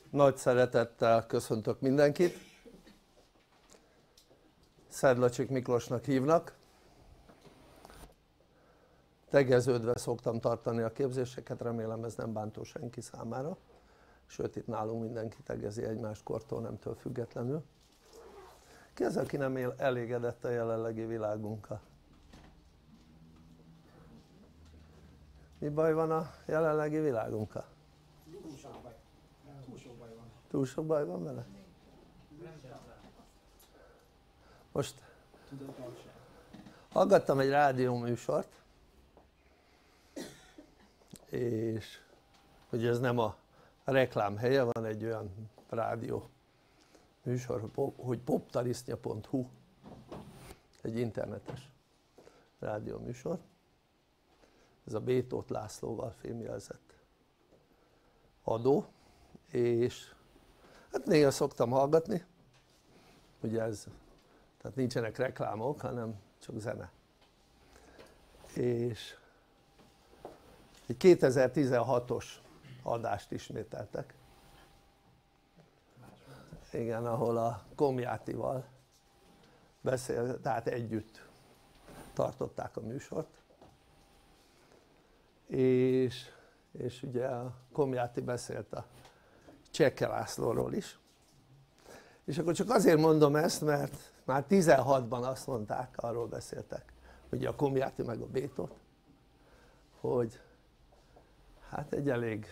Nagy szeretettel köszöntök mindenkit. Szedlacsik Miklósnak hívnak. Tegeződve szoktam tartani a képzéseket, remélem ez nem bántó senki számára. Sőt, itt nálunk mindenki tegezi egymást kortól, nemtől függetlenül. Ki az, aki nem elégedett a jelenlegi világunkkal? Mi baj van a jelenlegi világunkkal? Túl sok baj van vele? Most hallgattam egy rádióműsort, és ugye ez nem a reklám helye, van egy olyan rádió műsor, hogy poptarisznya.hu, egy internetes rádióműsor. Ez a B. Tóth Lászlóval fémjelzett adó, és hát néha szoktam hallgatni, ugye ez, tehát nincsenek reklámok, hanem csak zene. És egy 2016-os adást ismételtek, igen, ahol a Komjátival tehát együtt tartották a műsort, és ugye a Komjáti beszélt a Csekke Lászlóról is, és akkor csak azért mondom ezt, mert már 16-ban azt mondták, arról beszéltek, ugye a Komjáti meg a B. Tóth, hogy hát egy elég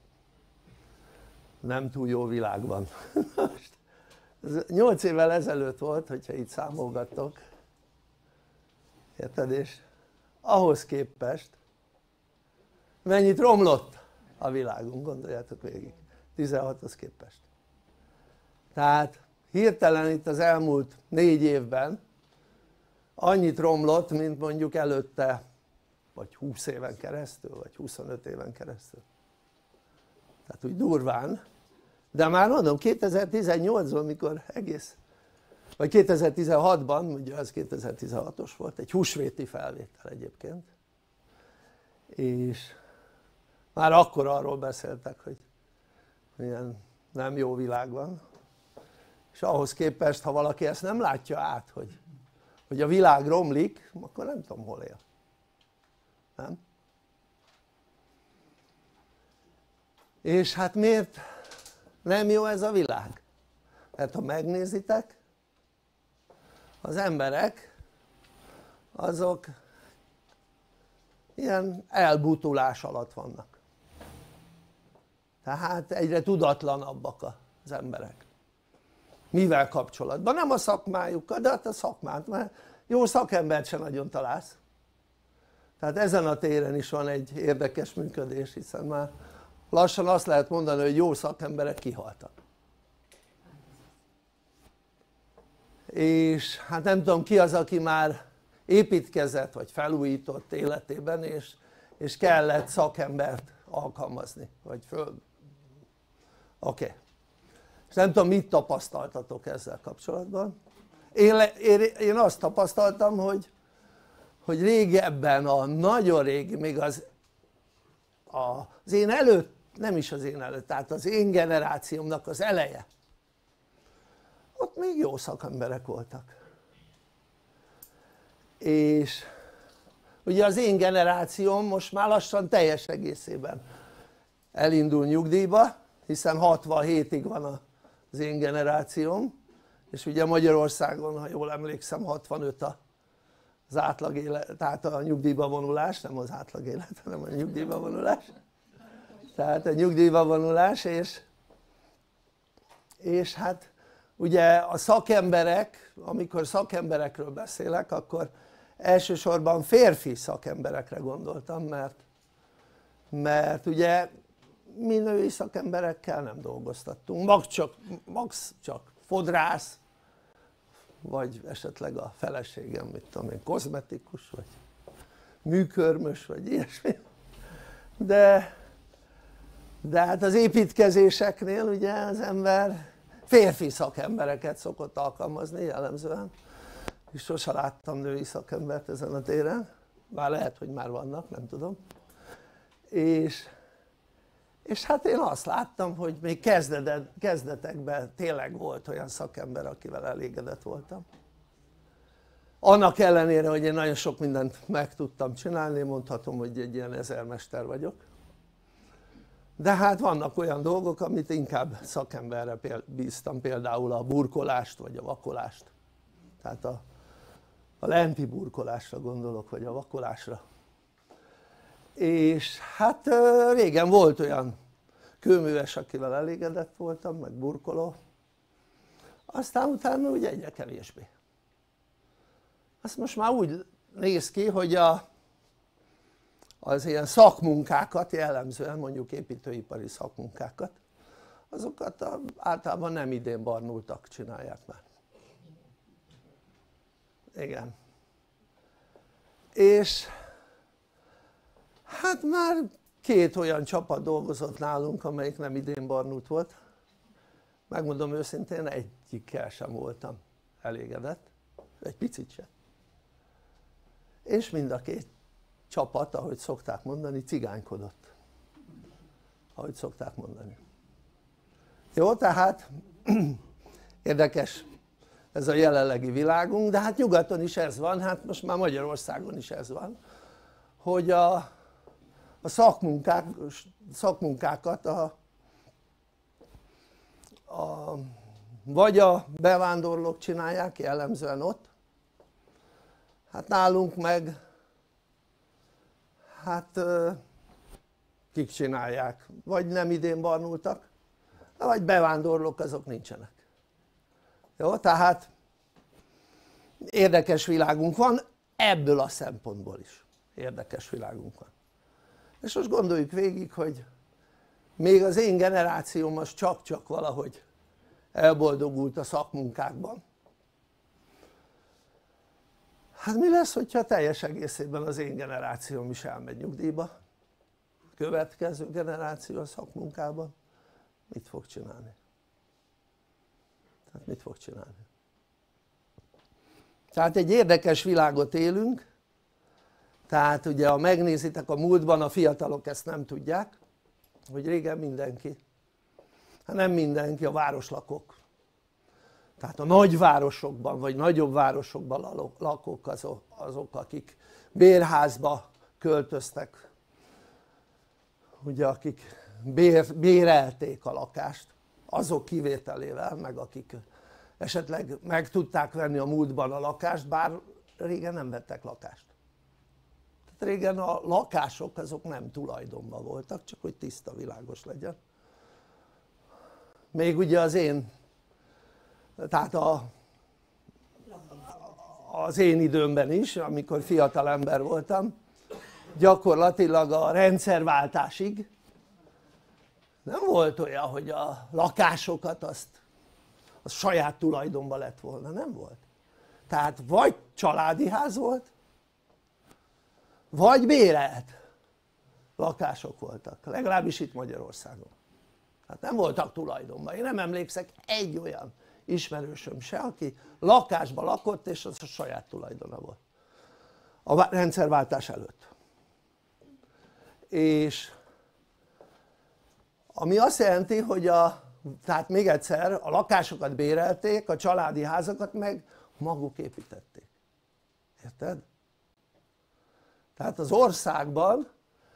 nem túl jó világ van. Ez 8 évvel ezelőtt volt, hogyha itt számolgattok, érted? És ahhoz képest mennyit romlott a világunk, gondoljátok végig, 16-hoz képest. Tehát hirtelen itt az elmúlt 4 évben annyit romlott, mint mondjuk előtte, vagy 20 éven keresztül, vagy 25 éven keresztül. Tehát úgy durván, de már mondom 2018-ban, mikor egész, vagy 2016-ban, ugye az 2016-os volt, egy húsvéti felvétel egyébként, és már akkor arról beszéltek, hogy milyen nem jó világ van, és ahhoz képest, ha valaki ezt nem látja át, hogy a világ romlik, akkor nem tudom hol él, nem? És hát miért nem jó ez a világ? Mert ha megnézitek, az emberek azok ilyen elbutulás alatt vannak, tehát egyre tudatlanabbak az emberek. Mivel kapcsolatban? Nem a szakmájukkal, de hát a szakmát, mert jó szakembert sem nagyon találsz. Tehát ezen a téren is van egy érdekes működés, hiszen már lassan azt lehet mondani, hogy jó szakemberek kihaltak. És hát nem tudom ki az, aki már építkezett vagy felújított életében, és kellett szakembert alkalmazni, vagy föl. Oké. És nem tudom, mit tapasztaltatok ezzel kapcsolatban. Én azt tapasztaltam, hogy régebben, nagyon régi, még az én előtt, nem is az én előtt, tehát az én generációmnak az eleje, ott még jó szakemberek voltak. És ugye az én generációm most már lassan teljes egészében elindul nyugdíjba, hiszen 67-ig van az én generációm, és ugye Magyarországon, ha jól emlékszem, 65 az átlag élet, tehát a nyugdíjba vonulás, nem az átlag élet, hanem a nyugdíjba vonulás, tehát a nyugdíjba vonulás, és hát ugye a szakemberek, amikor szakemberekről beszélek, akkor elsősorban férfi szakemberekre gondoltam, mert ugye mi női szakemberekkel nem dolgoztattunk, max csak fodrász, vagy esetleg a feleségem, mit tudom én, kozmetikus, vagy műkörmös, vagy ilyesmi, de hát az építkezéseknél ugye az ember férfi szakembereket szokott alkalmazni jellemzően, és sose láttam női szakembert ezen a téren, bár lehet, hogy már vannak, nem tudom, És hát én azt láttam, hogy még kezdetekben tényleg volt olyan szakember, akivel elégedett voltam. Annak ellenére, hogy én nagyon sok mindent meg tudtam csinálni, mondhatom, hogy egy ilyen ezermester vagyok. De hát vannak olyan dolgok, amit inkább szakemberre bíztam, például a burkolást vagy a vakolást. Tehát a lenti burkolásra gondolok, vagy a vakolásra. És hát régen volt olyan kőműves, akivel elégedett voltam, meg burkoló. Aztán utána ugye egyre kevésbé. Azt most már úgy néz ki, hogy az ilyen szakmunkákat, jellemzően mondjuk építőipari szakmunkákat, azokat általában nem idén barnultak csinálják már. Igen. És hát már 2 olyan csapat dolgozott nálunk, amelyik nem idén barnult volt. Megmondom őszintén, egyikkel sem voltam elégedett, egy picit sem. És mind a 2 csapat, ahogy szokták mondani, cigánykodott. Ahogy szokták mondani. Jó, tehát érdekes ez a jelenlegi világunk, de hát nyugaton is ez van, hát most már Magyarországon is ez van, hogy a szakmunkákat vagy a bevándorlók csinálják, jellemzően ott, hát nálunk meg hát kik csinálják, vagy nem idén barnultak, vagy bevándorlók, azok nincsenek. Jó, tehát érdekes világunk van, ebből a szempontból is érdekes világunk van. És most gondoljuk végig, hogy még az én generációm az csak-csak valahogy elboldogult a szakmunkákban. Hát mi lesz, hogyha teljes egészében az én generációm is elmegy nyugdíjba? Következő generáció a szakmunkában mit fog csinálni? Tehát mit fog csinálni? Tehát egy érdekes világot élünk, tehát ugye ha megnézitek a múltban, a fiatalok ezt nem tudják, hogy régen mindenki, hát nem mindenki, a városlakók, tehát a nagyvárosokban vagy nagyobb városokban lakók azok akik bérházba költöztek, ugye akik bérelték a lakást, azok kivételével, meg akik esetleg meg tudták venni a múltban a lakást, bár régen nem vettek lakást. Tehát régen a lakások azok nem tulajdonban voltak, csak hogy tiszta, világos legyen. Még ugye az én, tehát az én időmben is, amikor fiatal ember voltam, gyakorlatilag a rendszerváltásig nem volt olyan, hogy a lakásokat az saját tulajdonban lett volna, nem volt. Tehát vagy családi ház volt, vagy bérelt lakások voltak, legalábbis itt Magyarországon. Hát nem voltak tulajdonban. Én nem emlékszek egy olyan ismerősöm se, aki lakásban lakott és az a saját tulajdona volt a rendszerváltás előtt. És ami azt jelenti, hogy tehát még egyszer, a lakásokat bérelték, a családi házakat meg maguk építették. Érted? Tehát az országban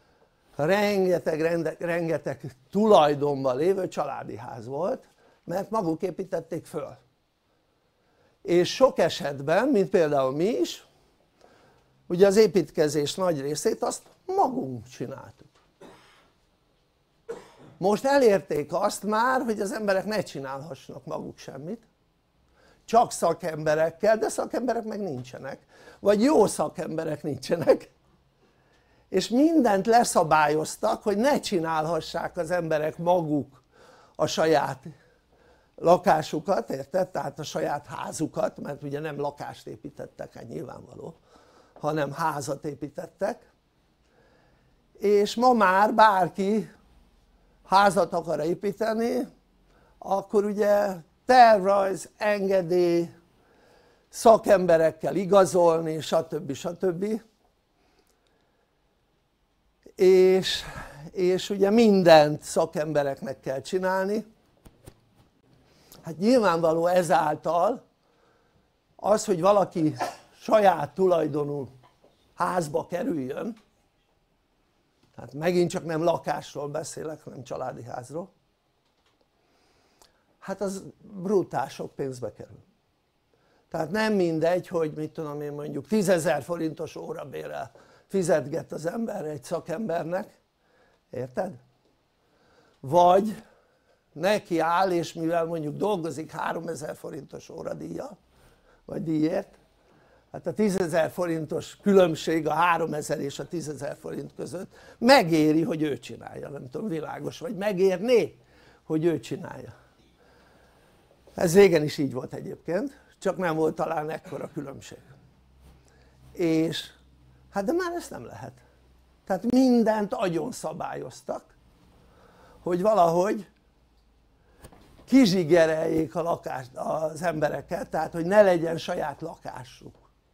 rengeteg tulajdonban lévő családi ház volt, mert maguk építették föl. És sok esetben, mint például mi is, ugye az építkezés nagy részét azt magunk csináltuk. Most elérték azt már, hogy az emberek ne csinálhassanak maguk semmit, csak szakemberekkel, de szakemberek meg nincsenek, vagy jó szakemberek nincsenek, és mindent leszabályoztak, hogy ne csinálhassák az emberek maguk a saját lakásukat, érted? Tehát a saját házukat, mert ugye nem lakást építettek, hát nyilvánvaló, hanem házat építettek, és ma már bárki házat akar építeni, akkor ugye tervrajz, engedély, szakemberekkel igazolni, stb. És és ugye mindent szakembereknek kell csinálni. Hát nyilvánvaló ezáltal az, hogy valaki saját tulajdonú házba kerüljön, hát megint csak nem lakásról beszélek, hanem családi házról, hát az brutál sok pénzbe kerül. Tehát nem mindegy, hogy mit tudom én, mondjuk 10 000 forintos órabérrel fizetget az ember egy szakembernek, érted? Vagy neki áll, és mivel mondjuk dolgozik 3000 forintos óradíjjal, vagy díjért, hát a 10 000 forintos különbség a 3000 és a 10 000 forint között megéri, hogy ő csinálja, nem tudom, világos, vagy megérné, hogy ő csinálja. Ez régen is így volt egyébként, csak nem volt talán ekkora különbség. És hát de már ezt nem lehet. Tehát mindent agyon szabályoztak, hogy valahogy kizsigereljék az embereket, tehát hogy ne legyen saját lakásuk.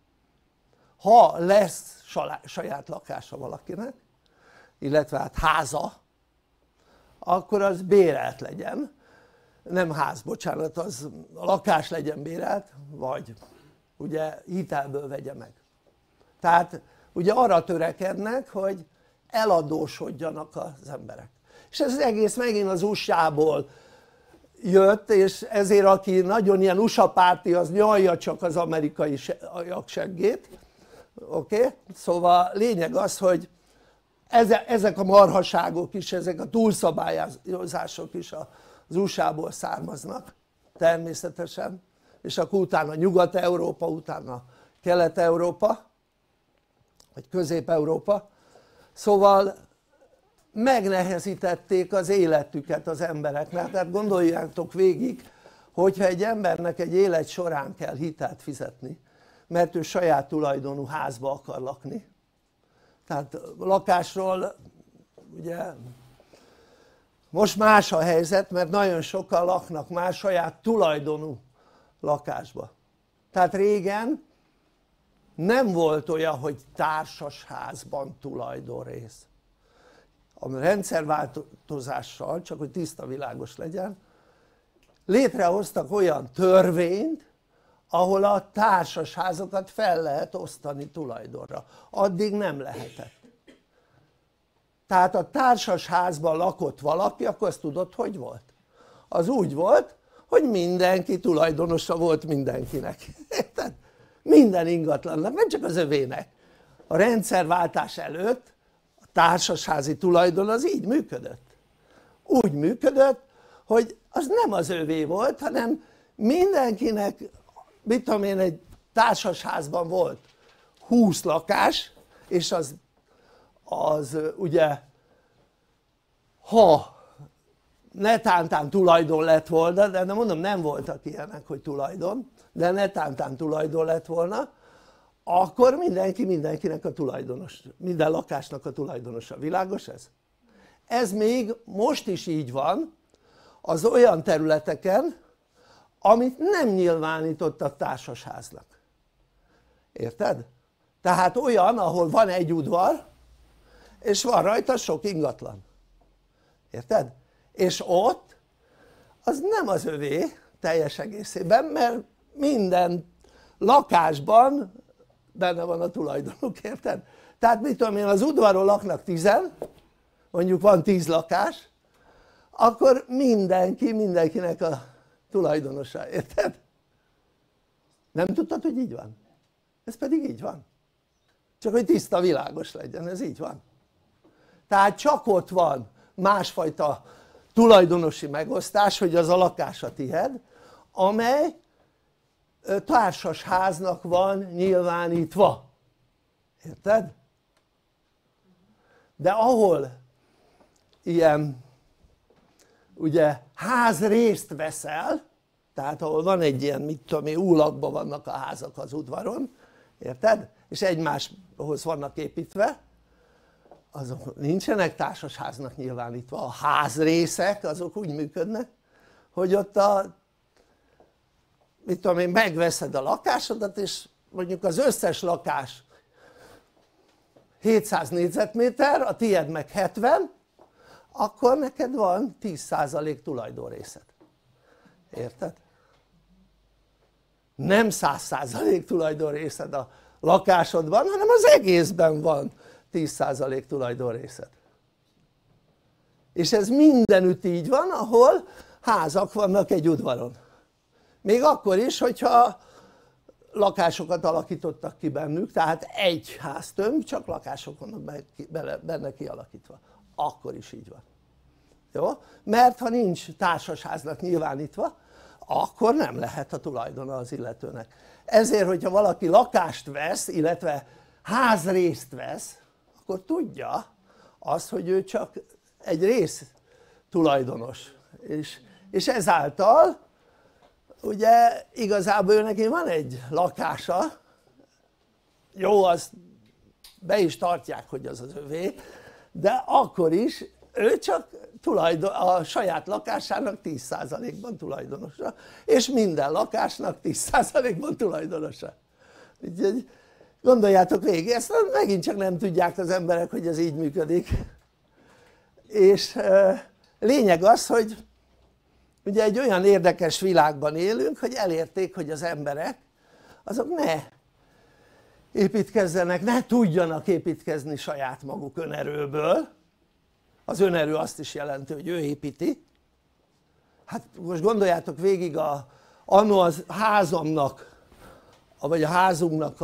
Ha lesz saját lakása valakinek, illetve hát háza, akkor az bérelt legyen, nem ház, bocsánat, az a lakás legyen bérelt, vagy ugye hitelből vegye meg. Tehát ugye arra törekednek, hogy eladósodjanak az emberek. És ez az egész megint az USA-ból jött, és ezért aki nagyon ilyen USA párti, az nyalja csak az amerikai seggét, oké? Szóval lényeg az, hogy ezek a marhaságok is, ezek a túlszabályozások is az USA-ból származnak természetesen, és akkor utána Nyugat-Európa, utána Kelet-Európa, vagy Közép-Európa, szóval megnehezítették az életüket az embereknek. Tehát gondoljátok végig, hogyha egy embernek egy élet során kell hitelt fizetni, mert ő saját tulajdonú házba akar lakni, tehát lakásról ugye most más a helyzet, mert nagyon sokan laknak már saját tulajdonú lakásba. Tehát régen nem volt olyan, hogy társasházban tulajdonrész. A rendszerváltozással, csak hogy tiszta világos legyen, létrehoztak olyan törvényt, ahol a társasházakat fel lehet osztani tulajdonra. Addig nem lehetett. Tehát a társasházban lakott valaki, akkor azt tudod, hogy volt? Az úgy volt, hogy mindenki tulajdonosa volt mindenkinek. Minden ingatlannak, nem csak az övének. A rendszerváltás előtt a társasházi tulajdon az így működött. Úgy működött, hogy az nem az övé volt, hanem mindenkinek, mit tudom én, egy társasházban volt 20 lakás, és az ugye, ha netántán tulajdon lett volna, de mondom, nem voltak ilyenek, hogy tulajdon, de netántán tulajdon lett volna, akkor mindenki mindenkinek a tulajdonos, minden lakásnak a tulajdonosa. Világos ez? Ez még most is így van az olyan területeken, amit nem nyilvánítottak társasháznak. Érted? Tehát olyan, ahol van egy udvar, és van rajta sok ingatlan. Érted? És ott az nem az övé teljes egészében, mert minden lakásban benne van a tulajdonuk, érted? Tehát mit tudom én, az udvaron laknak 10, mondjuk van 10 lakás, akkor mindenkinek a tulajdonosa, érted? Nem tudtad, hogy így van? Ez pedig így van. Csak hogy tiszta, világos legyen, ez így van. Tehát csak ott van másfajta tulajdonosi megosztás, hogy az a lakás a tied, amely társasháznak van nyilvánítva. Érted? De ahol ilyen ugye házrészt veszel, tehát ahol van egy ilyen, mit tudom én, úlakban vannak a házak az udvaron, érted? És egymáshoz vannak építve, azok nincsenek társasháznak nyilvánítva. A házrészek azok úgy működnek, hogy ott mit tudom én, megveszed a lakásodat, és mondjuk az összes lakás 700 négyzetméter, a tied meg 70, akkor neked van 10% tulajdonrészed, érted? Nem 100% tulajdonrészed a lakásodban, hanem az egészben van 10% tulajdonrészed. És ez mindenütt így van, ahol házak vannak egy udvaron. Még akkor is, hogyha lakásokat alakítottak ki bennük, tehát egy háztömb, csak lakások vannak benne kialakítva. Akkor is így van. Jó? Mert ha nincs társasháznak nyilvánítva, akkor nem lehet a tulajdona az illetőnek. Ezért, hogyha valaki lakást vesz, illetve házrészt vesz, akkor tudja azt, hogy ő csak egy rész tulajdonos. És ezáltal ugye igazából neki van egy lakása, jó, azt be is tartják, hogy az az övé, de akkor is ő csak a saját lakásának 10%-ban tulajdonosa, és minden lakásnak 10%-ban tulajdonosa. Úgyhogy gondoljátok végig, ezt megint csak nem tudják az emberek, hogy ez így működik. És lényeg az, hogy ugye egy olyan érdekes világban élünk, hogy elérték, hogy az emberek azok ne építkezzenek, ne tudjanak építkezni saját maguk önerőből. Az önerő azt is jelenti, hogy ő építi. Hát most gondoljátok végig, anno az házamnak, vagy a házunknak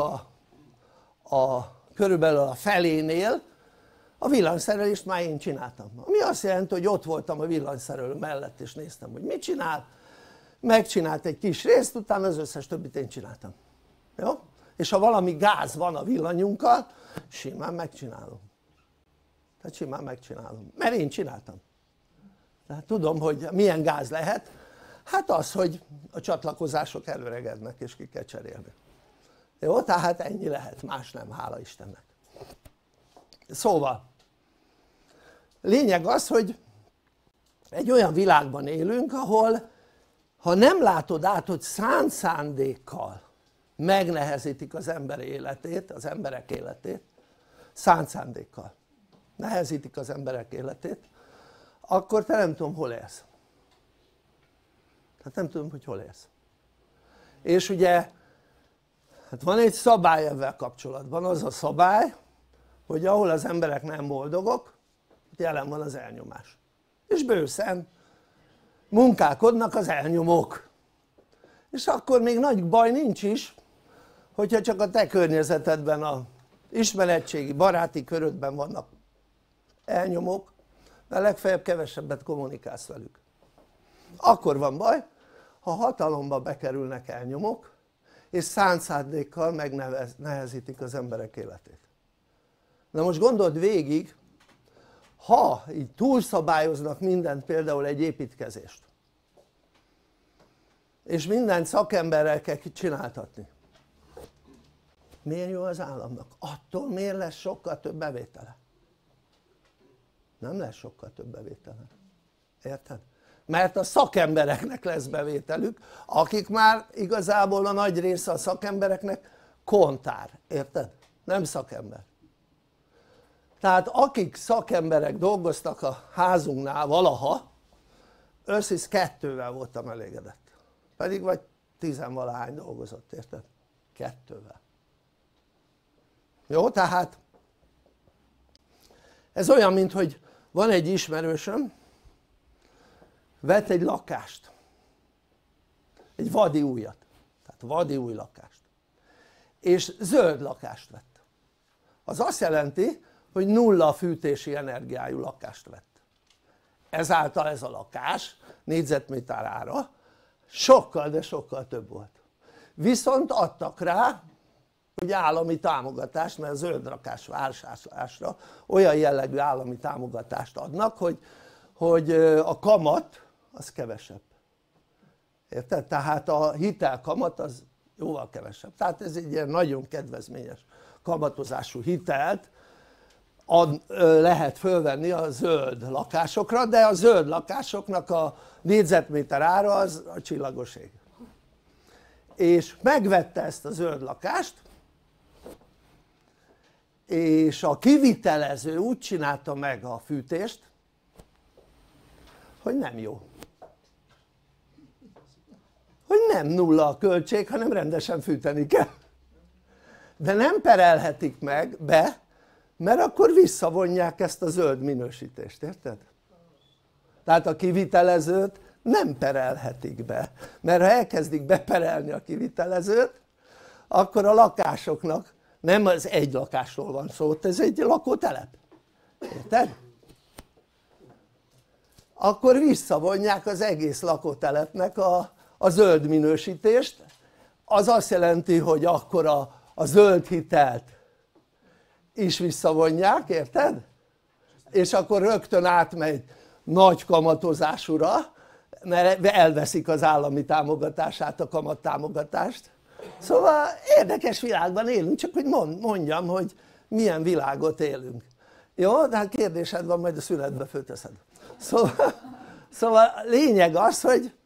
körülbelül a felénél a villanyszerelést már én csináltam. Ami azt jelenti, hogy ott voltam a villanyszerelő mellett és néztem, hogy mit csinál, megcsinált egy kis részt, utána az összes többit én csináltam. Jó? És ha valami gáz van a villanyunkkal, simán megcsinálom. Tehát simán megcsinálom, mert én csináltam. Tehát tudom, hogy milyen gáz lehet. Hát az, hogy a csatlakozások előregednek és ki kell cserélni. Jó, tehát ennyi lehet, más nem, hála Istennek. Szóval lényeg az, hogy egy olyan világban élünk, ahol ha nem látod át, hogy szánt szándékkal megnehezítik az ember életét, az emberek életét, szánt szándékkal nehezítik az emberek életét, akkor te nem tudom hol élsz. Tehát nem tudom, hogy hol élsz. És ugye hát van egy szabály ezzel kapcsolatban, az a szabály, hogy ahol az emberek nem boldogok, jelen van az elnyomás. És bőszen munkálkodnak az elnyomók. És akkor még nagy baj nincs is, hogyha csak a te környezetedben, a ismeretségi, baráti körödben vannak elnyomók, mert legfeljebb kevesebbet kommunikálsz velük. Akkor van baj, ha hatalomba bekerülnek elnyomók, és szánt szándékkal megnehezítik az emberek életét. Na most gondold végig, ha így túlszabályoznak mindent, például egy építkezést, és mindent szakemberrel kell csináltatni, miért jó az államnak? Attól miért lesz sokkal több bevétele? Nem lesz sokkal több bevétele, érted? Mert a szakembereknek lesz bevételük, akik már igazából a nagy része a szakembereknek kontár, érted? Nem szakember. Tehát akik szakemberek dolgoztak a házunknál valaha, összes 2-vel voltam elégedett, pedig vagy 10-valahány dolgozott, érted? 2-vel. Jó, tehát ez olyan, mint hogy van egy ismerősöm, vett egy lakást, egy vadi újat, tehát vadi új lakást, és zöld lakást vett. Az azt jelenti, hogy nulla fűtési energiájú lakást vett. Ezáltal ez a lakás négyzetméter ára sokkal, de sokkal több volt. Viszont adtak rá ugye állami támogatást, mert a zöld lakás vásárlásra olyan jellegű állami támogatást adnak, hogy a kamat az kevesebb. Érted? Tehát a hitelkamat az jóval kevesebb. Tehát ez egy ilyen nagyon kedvezményes kamatozású hitelt lehet fölvenni a zöld lakásokra, de a zöld lakásoknak a négyzetméter ára az a csillagos ég. És megvette ezt a zöld lakást, és a kivitelező úgy csinálta meg a fűtést, hogy nem jó, hogy nem nulla a költség, hanem rendesen fűteni kell, de nem perelhetik meg be, mert akkor visszavonják ezt a zöld minősítést, érted? Tehát a kivitelezőt nem perelhetik be, mert ha elkezdik beperelni a kivitelezőt, akkor a lakásoknak, nem az egy lakásról van szó, ez egy lakótelep, érted? Akkor visszavonják az egész lakótelepnek a zöld minősítést, az azt jelenti, hogy akkor a zöld hitelt is visszavonják, érted? És akkor rögtön átmegy nagy kamatozásúra, mert elveszik az állami támogatását, a kamattámogatást. Szóval érdekes világban élünk, csak hogy mondjam, hogy milyen világot élünk. Jó? De hát kérdésed van, majd a szünetbe fölteszed. Szóval lényeg az,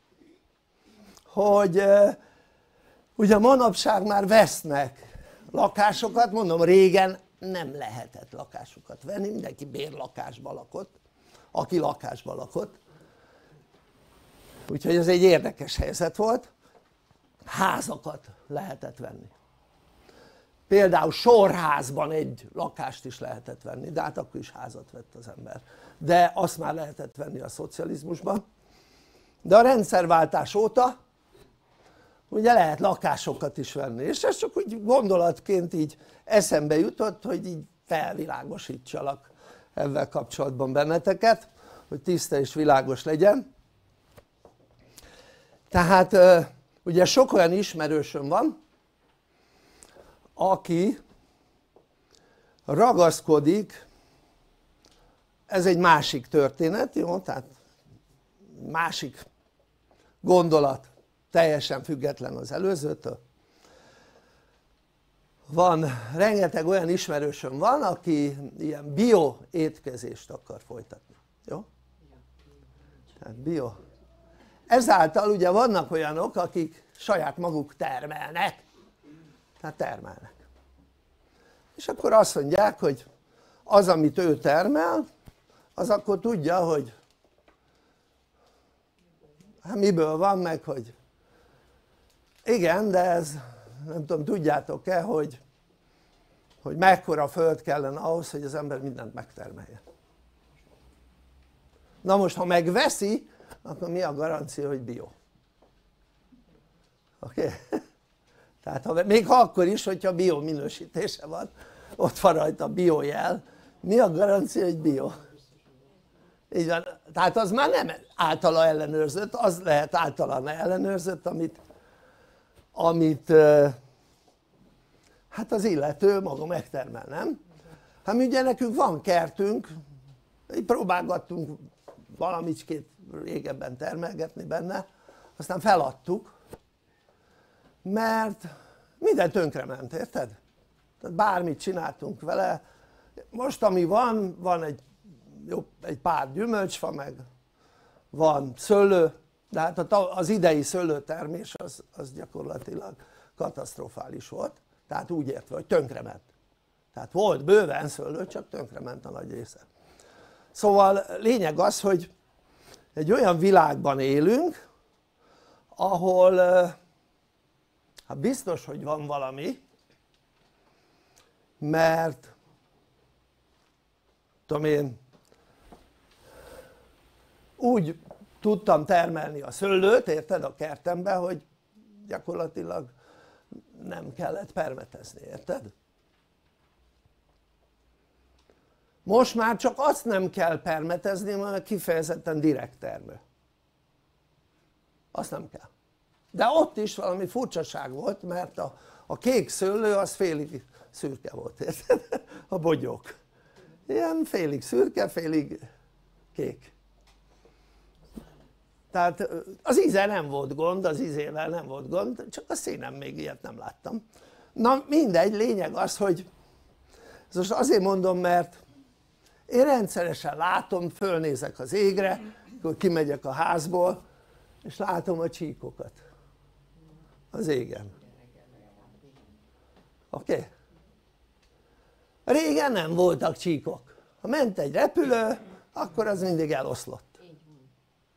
hogy ugye manapság már vesznek lakásokat, mondom, régen nem lehetett lakásokat venni, mindenki bérlakásban lakott, aki lakásban lakott, úgyhogy ez egy érdekes helyzet volt, házakat lehetett venni, például sorházban egy lakást is lehetett venni, de hát akkor is házat vett az ember, de azt már lehetett venni a szocializmusban, de a rendszerváltás óta ugye lehet lakásokat is venni, és ez csak úgy gondolatként így eszembe jutott, hogy így felvilágosítsalak ezzel kapcsolatban benneteket, hogy tiszta és világos legyen. Tehát ugye sok olyan ismerősöm van, aki ragaszkodik, ez egy másik történet, jó? Tehát másik gondolat, teljesen független az előzőtől. Van, rengeteg olyan ismerősöm van, aki ilyen bio étkezést akar folytatni, jó? Tehát bio. Ezáltal ugye vannak olyanok, akik saját maguk termelnek, tehát termelnek. És akkor azt mondják, hogy az, amit ő termel, az akkor tudja, hogy hát miből van, meg hogy igen, de ez nem tudom, tudjátok-e, hogy mekkora föld kellene ahhoz, hogy az ember mindent megtermelje. Na most, ha megveszi, akkor mi a garancia, hogy bio? Oké? Tehát még ha akkor is, hogyha bio minősítése van, ott van rajta bio jel, mi a garancia, hogy bio? Így van, tehát az már nem általa ellenőrzött, az lehet általán ellenőrzött, amit hát az illető maga megtermel, nem? Hát mi ugye nekünk van kertünk, így próbálgattunk valamicskét régebben termelgetni benne, aztán feladtuk, mert minden tönkrement, érted? Tehát bármit csináltunk vele, most ami van egy pár gyümölcsfa, meg van szőlő, de hát az idei szőlőtermés az gyakorlatilag katasztrofális volt, tehát úgy értve, hogy tönkrement. Tehát volt bőven szőlő, csak tönkrement a nagy része. Szóval lényeg az, hogy egy olyan világban élünk, ahol hát biztos, hogy van valami, mert tudom én, úgy tudtam termelni a szőlőt, érted, a kertembe, hogy gyakorlatilag nem kellett permetezni, érted? Most már csak azt nem kell permetezni, mert kifejezetten direkt termő, azt nem kell, de ott is valami furcsaság volt, mert a kék szőlő az félig szürke volt, érted? A bogyók ilyen félig szürke, félig kék, tehát az íze nem volt gond, az ízével nem volt gond, csak a színen még ilyet nem láttam. Na mindegy, lényeg az, hogy ez most azért mondom, mert én rendszeresen látom, fölnézek az égre, akkor kimegyek a házból, és látom a csíkokat az égen. Oké? Régen nem voltak csíkok, ha ment egy repülő, akkor az mindig eloszlott,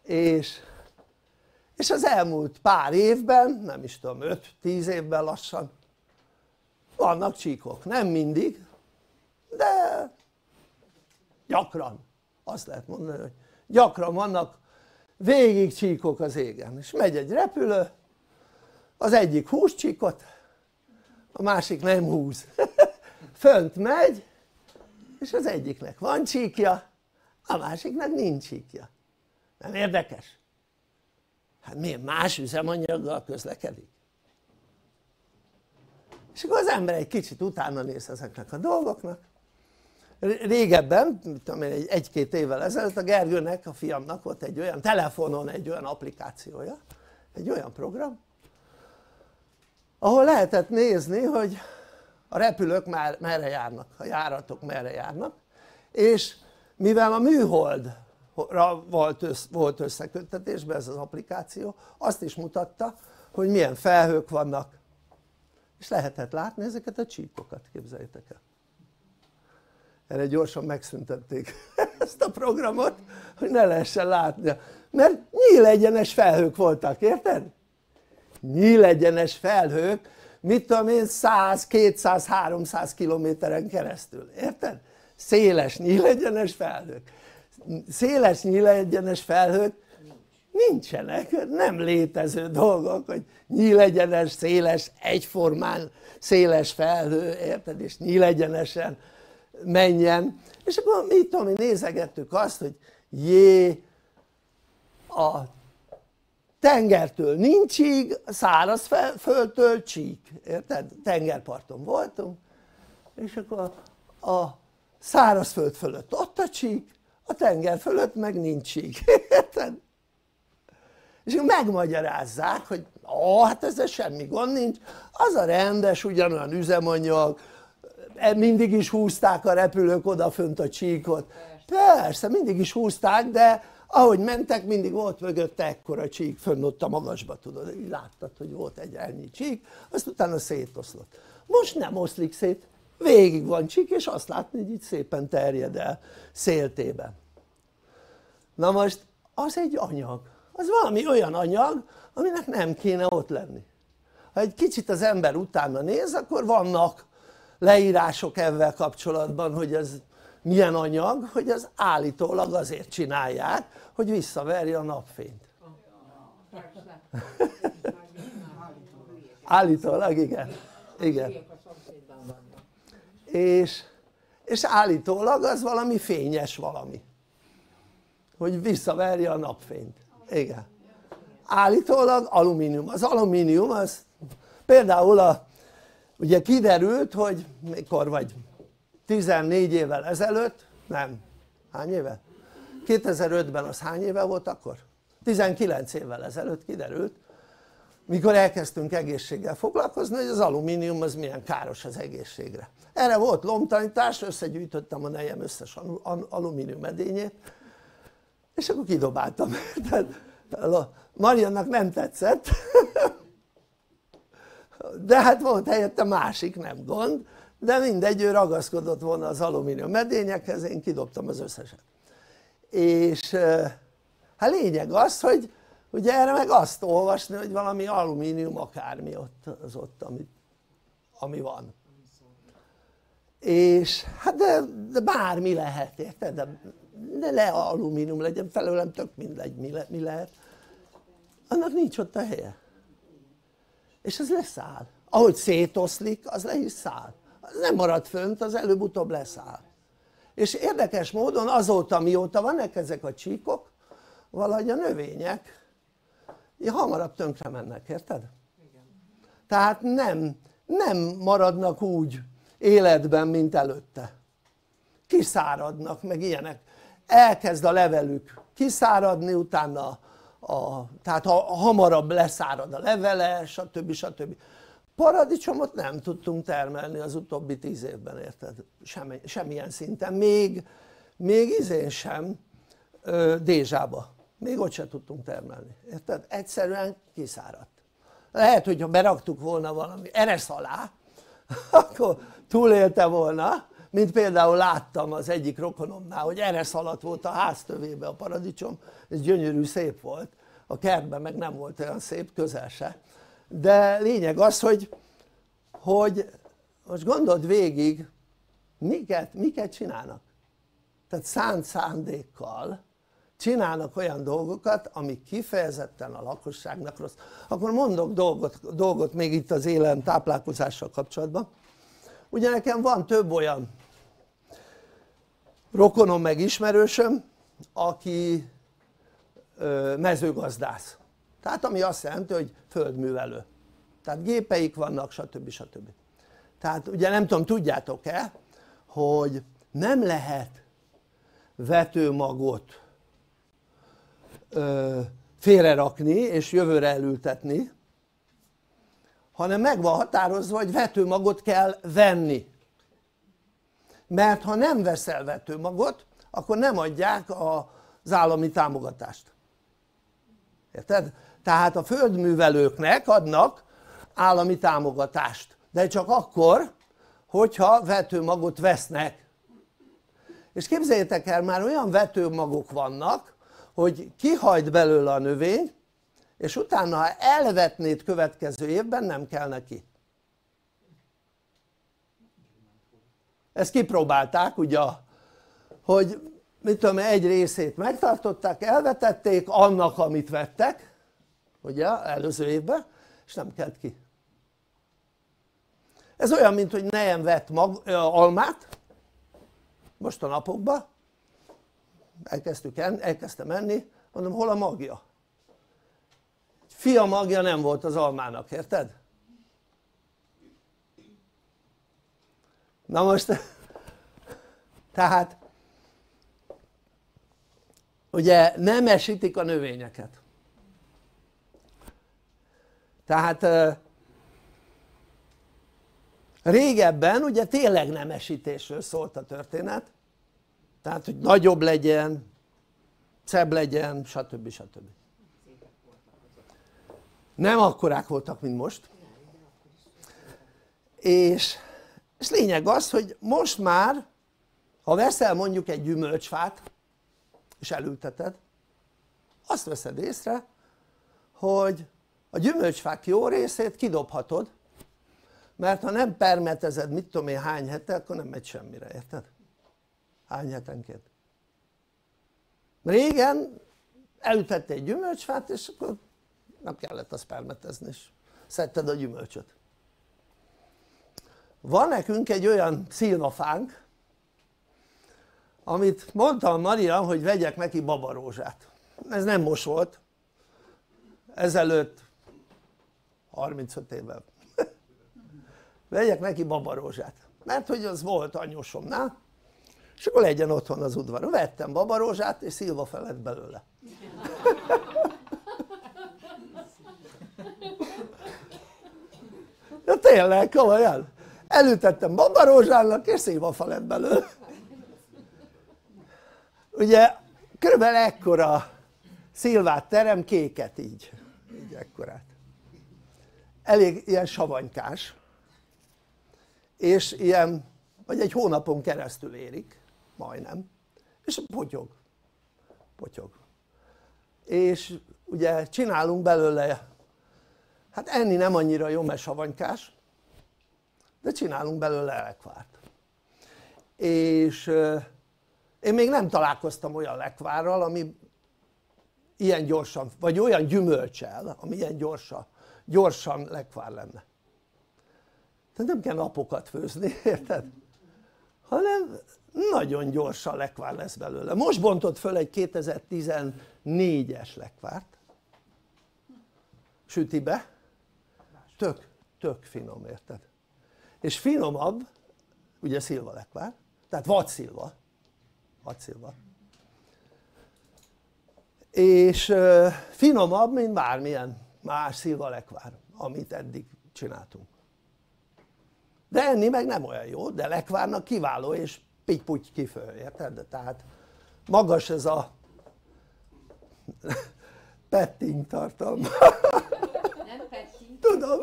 és az elmúlt pár évben, nem is tudom 5-10 évben lassan vannak csíkok, nem mindig, de gyakran, azt lehet mondani, hogy gyakran vannak végig csíkok az égen, és megy egy repülő, az egyik húz csíkot, a másik nem húz, fönt megy, és az egyiknek van csíkja, a másiknak nincs csíkja. Nem érdekes? Hát miért más üzemanyaggal közlekedik? És akkor az ember egy kicsit utána néz ezeknek a dolgoknak. Régebben, egy-két évvel ezelőtt a Gergőnek, a fiamnak volt egy olyan telefonon egy olyan applikációja, egy olyan program, ahol lehetett nézni, hogy a repülők merre járnak, a járatok merre járnak, és mivel a műholdra volt összeköttetésben ez az applikáció, azt is mutatta, hogy milyen felhők vannak, és lehetett látni ezeket a csíkokat, képzeljétek el. Erre gyorsan megszüntették ezt a programot, hogy ne lehessen látni, mert nyílegyenes felhők voltak, érted? Nyílegyenes felhők, mit tudom én, 100, 200, 300 kilométeren keresztül, érted? Széles nyílegyenes felhők. Széles nyílegyenes felhők nincsenek, nem létező dolgok, hogy nyílegyenes, széles, egyformán széles felhő, érted? És nyílegyenesen menjen, és akkor mit tudom, mi nézegettük azt, hogy jé, a tengertől nincs csík, a szárazföldtől csík, érted? Tengerparton voltunk, és akkor a szárazföld fölött ott a csík, a tenger fölött meg nincs csík, érted? És akkor megmagyarázzák, hogy hát ezzel semmi gond nincs, az a rendes, ugyanolyan üzemanyag, mindig is húzták a repülők odafönt a csíkot, persze mindig is húzták, de ahogy mentek mindig volt mögötte ekkora csík fönn ott a magasba, tudod, így láttad, hogy volt egy ennyi csík, azt utána szétoszlott. Most nem oszlik szét, végig van csík, és azt látni, hogy így szépen terjed el széltében. Na most az egy anyag, az valami olyan anyag, aminek nem kéne ott lenni. Ha egy kicsit az ember utána néz, akkor vannak leírások ezzel kapcsolatban, hogy ez milyen anyag, hogy az állítólag azért csinálják, hogy visszaverje a napfényt. Állítólag igen, igen. És állítólag az valami fényes valami, hogy visszaverje a napfényt, igen. Állítólag alumínium, az alumínium az például ugye kiderült, hogy mikor vagy 14 évvel ezelőtt, nem, hány éve? 2005-ben az hány éve volt akkor? 19 évvel ezelőtt kiderült, mikor elkezdtünk egészséggel foglalkozni, hogy az alumínium az milyen káros az egészségre. Erre volt lomtanítás, összegyűjtöttem a nejem összes alumínium edényét, és akkor kidobáltam. Tehát Mariannak nem tetszett, de hát volt helyette másik, nem gond, de mindegy, ő ragaszkodott volna az alumínium edényekhez, én kidobtam az összeset. És hát lényeg az, hogy ugye erre meg azt olvasni, hogy valami alumínium akármi ott, ami van. És hát de bármi lehet, érted? De ne alumínium legyen, felőlem tök mindegy mi lehet, annak nincs ott a helye. És az leszáll. Ahogy szétoszlik, az le is száll. Az nem marad fönt, az előbb-utóbb leszáll. És érdekes módon azóta, mióta vannak ezek a csíkok, valahogy a növények hamarabb tönkre mennek, érted? Igen. Tehát nem maradnak úgy életben, mint előtte. Kiszáradnak, meg ilyenek. Elkezd a levelük kiszáradni, utána tehát hamarabb leszárad a levele, stb. Paradicsomot nem tudtunk termelni az utóbbi 10 évben, érted? Semmilyen szinten, még izén sem, Dézsába, még ott sem tudtunk termelni, érted? Egyszerűen kiszáradt. Lehet, hogyha beraktuk volna valami eresz alá, akkor túlélte volna, mint például láttam az egyik rokonomnál, hogy ereszaladt volt a háztövébe a paradicsom, és gyönyörű, szép volt, a kertben meg nem volt olyan szép, közel se, de lényeg az, hogy most gondold végig, miket csinálnak, tehát szánt szándékkal csinálnak olyan dolgokat, amik kifejezetten a lakosságnak rossz. Akkor mondok dolgot még itt az élelem táplálkozással kapcsolatban. Ugye nekem van több olyan rokonom meg ismerősöm, aki mezőgazdász, tehát ami azt jelenti, hogy földművelő, tehát gépeik vannak, stb. Stb. Tehát ugye nem tudom, tudjátok-e, hogy nem lehet vetőmagot félrerakni és jövőre elültetni, hanem meg van határozva, hogy vetőmagot kell venni, mert ha nem veszel vetőmagot, akkor nem adják az állami támogatást, érted? Tehát a földművelőknek adnak állami támogatást, de csak akkor, hogyha vetőmagot vesznek. És képzeljétek el, már olyan vetőmagok vannak, hogy kihajt belőle a növény, és utána ha elvetnéd következő évben, nem kell neki. Ezt kipróbálták ugye, hogy mit tudom, egy részét megtartották, elvetették annak, amit vettek ugye előző évben, és nem kelt ki. Ez olyan, mint hogy nejem vett almát most a napokban, elkezdtem enni, mondom, hol a magja? Fia magja nem volt az almának, érted? Na most tehát ugye nemesítik a növényeket, tehát régebben ugye tényleg nemesítésről szólt a történet, tehát hogy nagyobb legyen, szebb legyen, stb. Stb. Nem akkorák voltak, mint most, és lényeg az, hogy most már ha veszel mondjuk egy gyümölcsfát és elülteted, azt veszed észre, hogy a gyümölcsfák jó részét kidobhatod, mert ha nem permetezed mit tudom én hány hete, akkor nem megy semmire, érted? Hány hetenként. Régen elültette egy gyümölcsfát, és akkor nem kellett azt permetezni, és szedted a gyümölcsöt. Van nekünk egy olyan szilvafánk, amit mondtam Maria, hogy vegyek neki babarózsát. Ez nem most volt, ezelőtt 35 évvel. Vegyek neki babarózsát, mert hogy az volt anyósomnál, és akkor legyen otthon az udvaron. Vettem babarózsát, és szilvafa lett belőle. De tényleg, komolyan. Elültettem babarózsának, és szilvafa lett belőle. Ugye körülbelül ekkora szilvát terem, kéket így ekkorát. Elég ilyen savanykás, és ilyen, vagy egy hónapon keresztül érik, majdnem, és potyog. És ugye csinálunk belőle, hát enni nem annyira jó, mert savanykás, de csinálunk belőle lekvárt. És én még nem találkoztam olyan lekvárral, ami ilyen gyorsan, vagy olyan gyümölccsel, ami ilyen gyorsan lekvár lenne. Tehát nem kell napokat főzni, érted? Hanem nagyon gyorsan lekvár lesz belőle. Most bontott föl egy 2014-es lekvárt, süti be, tök finom, érted? És finomabb, ugye szilva lekvár, tehát vadszilva, és finomabb, mint bármilyen más szilva lekvár, amit eddig csináltunk. De enni meg nem olyan jó, de lekvárnak kiváló, és pitty-putty kiföl, érted? Tehát magas ez a petting tartalma. Nem petting. Tudom.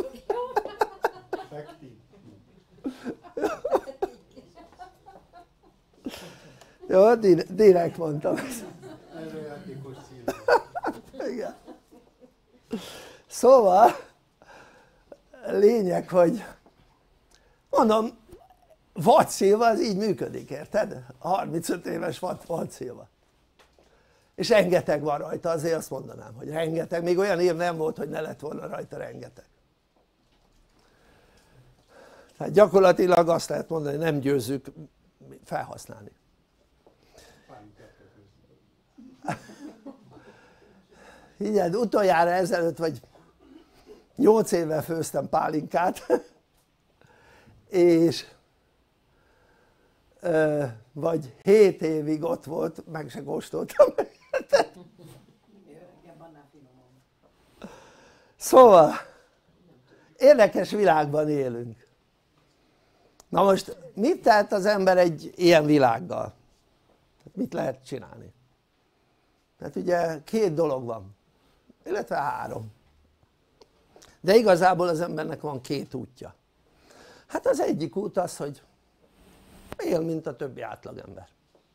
Jó, direkt mondtam ezt. Előjátékos cíl. Igen. Szóval lényeg, hogy mondom, Watt Silva az így működik, érted? 35 éves Watt Silva. És rengeteg van rajta, azért azt mondanám, hogy rengeteg, még olyan év nem volt, hogy ne lett volna rajta rengeteg. Tehát gyakorlatilag azt lehet mondani, hogy nem győzzük felhasználni. Figyeld, utoljára ezelőtt vagy 8 évvel főztem pálinkát, és vagy 7 évig ott volt, meg se kóstoltam. Szóval érdekes világban élünk. Na most mit tehet az ember egy ilyen világgal? Mit lehet csinálni? Tehát ugye 2 dolog van, illetve 3, de igazából az embernek van 2 útja. Hát az egyik út az, hogy él mint a többi átlagember,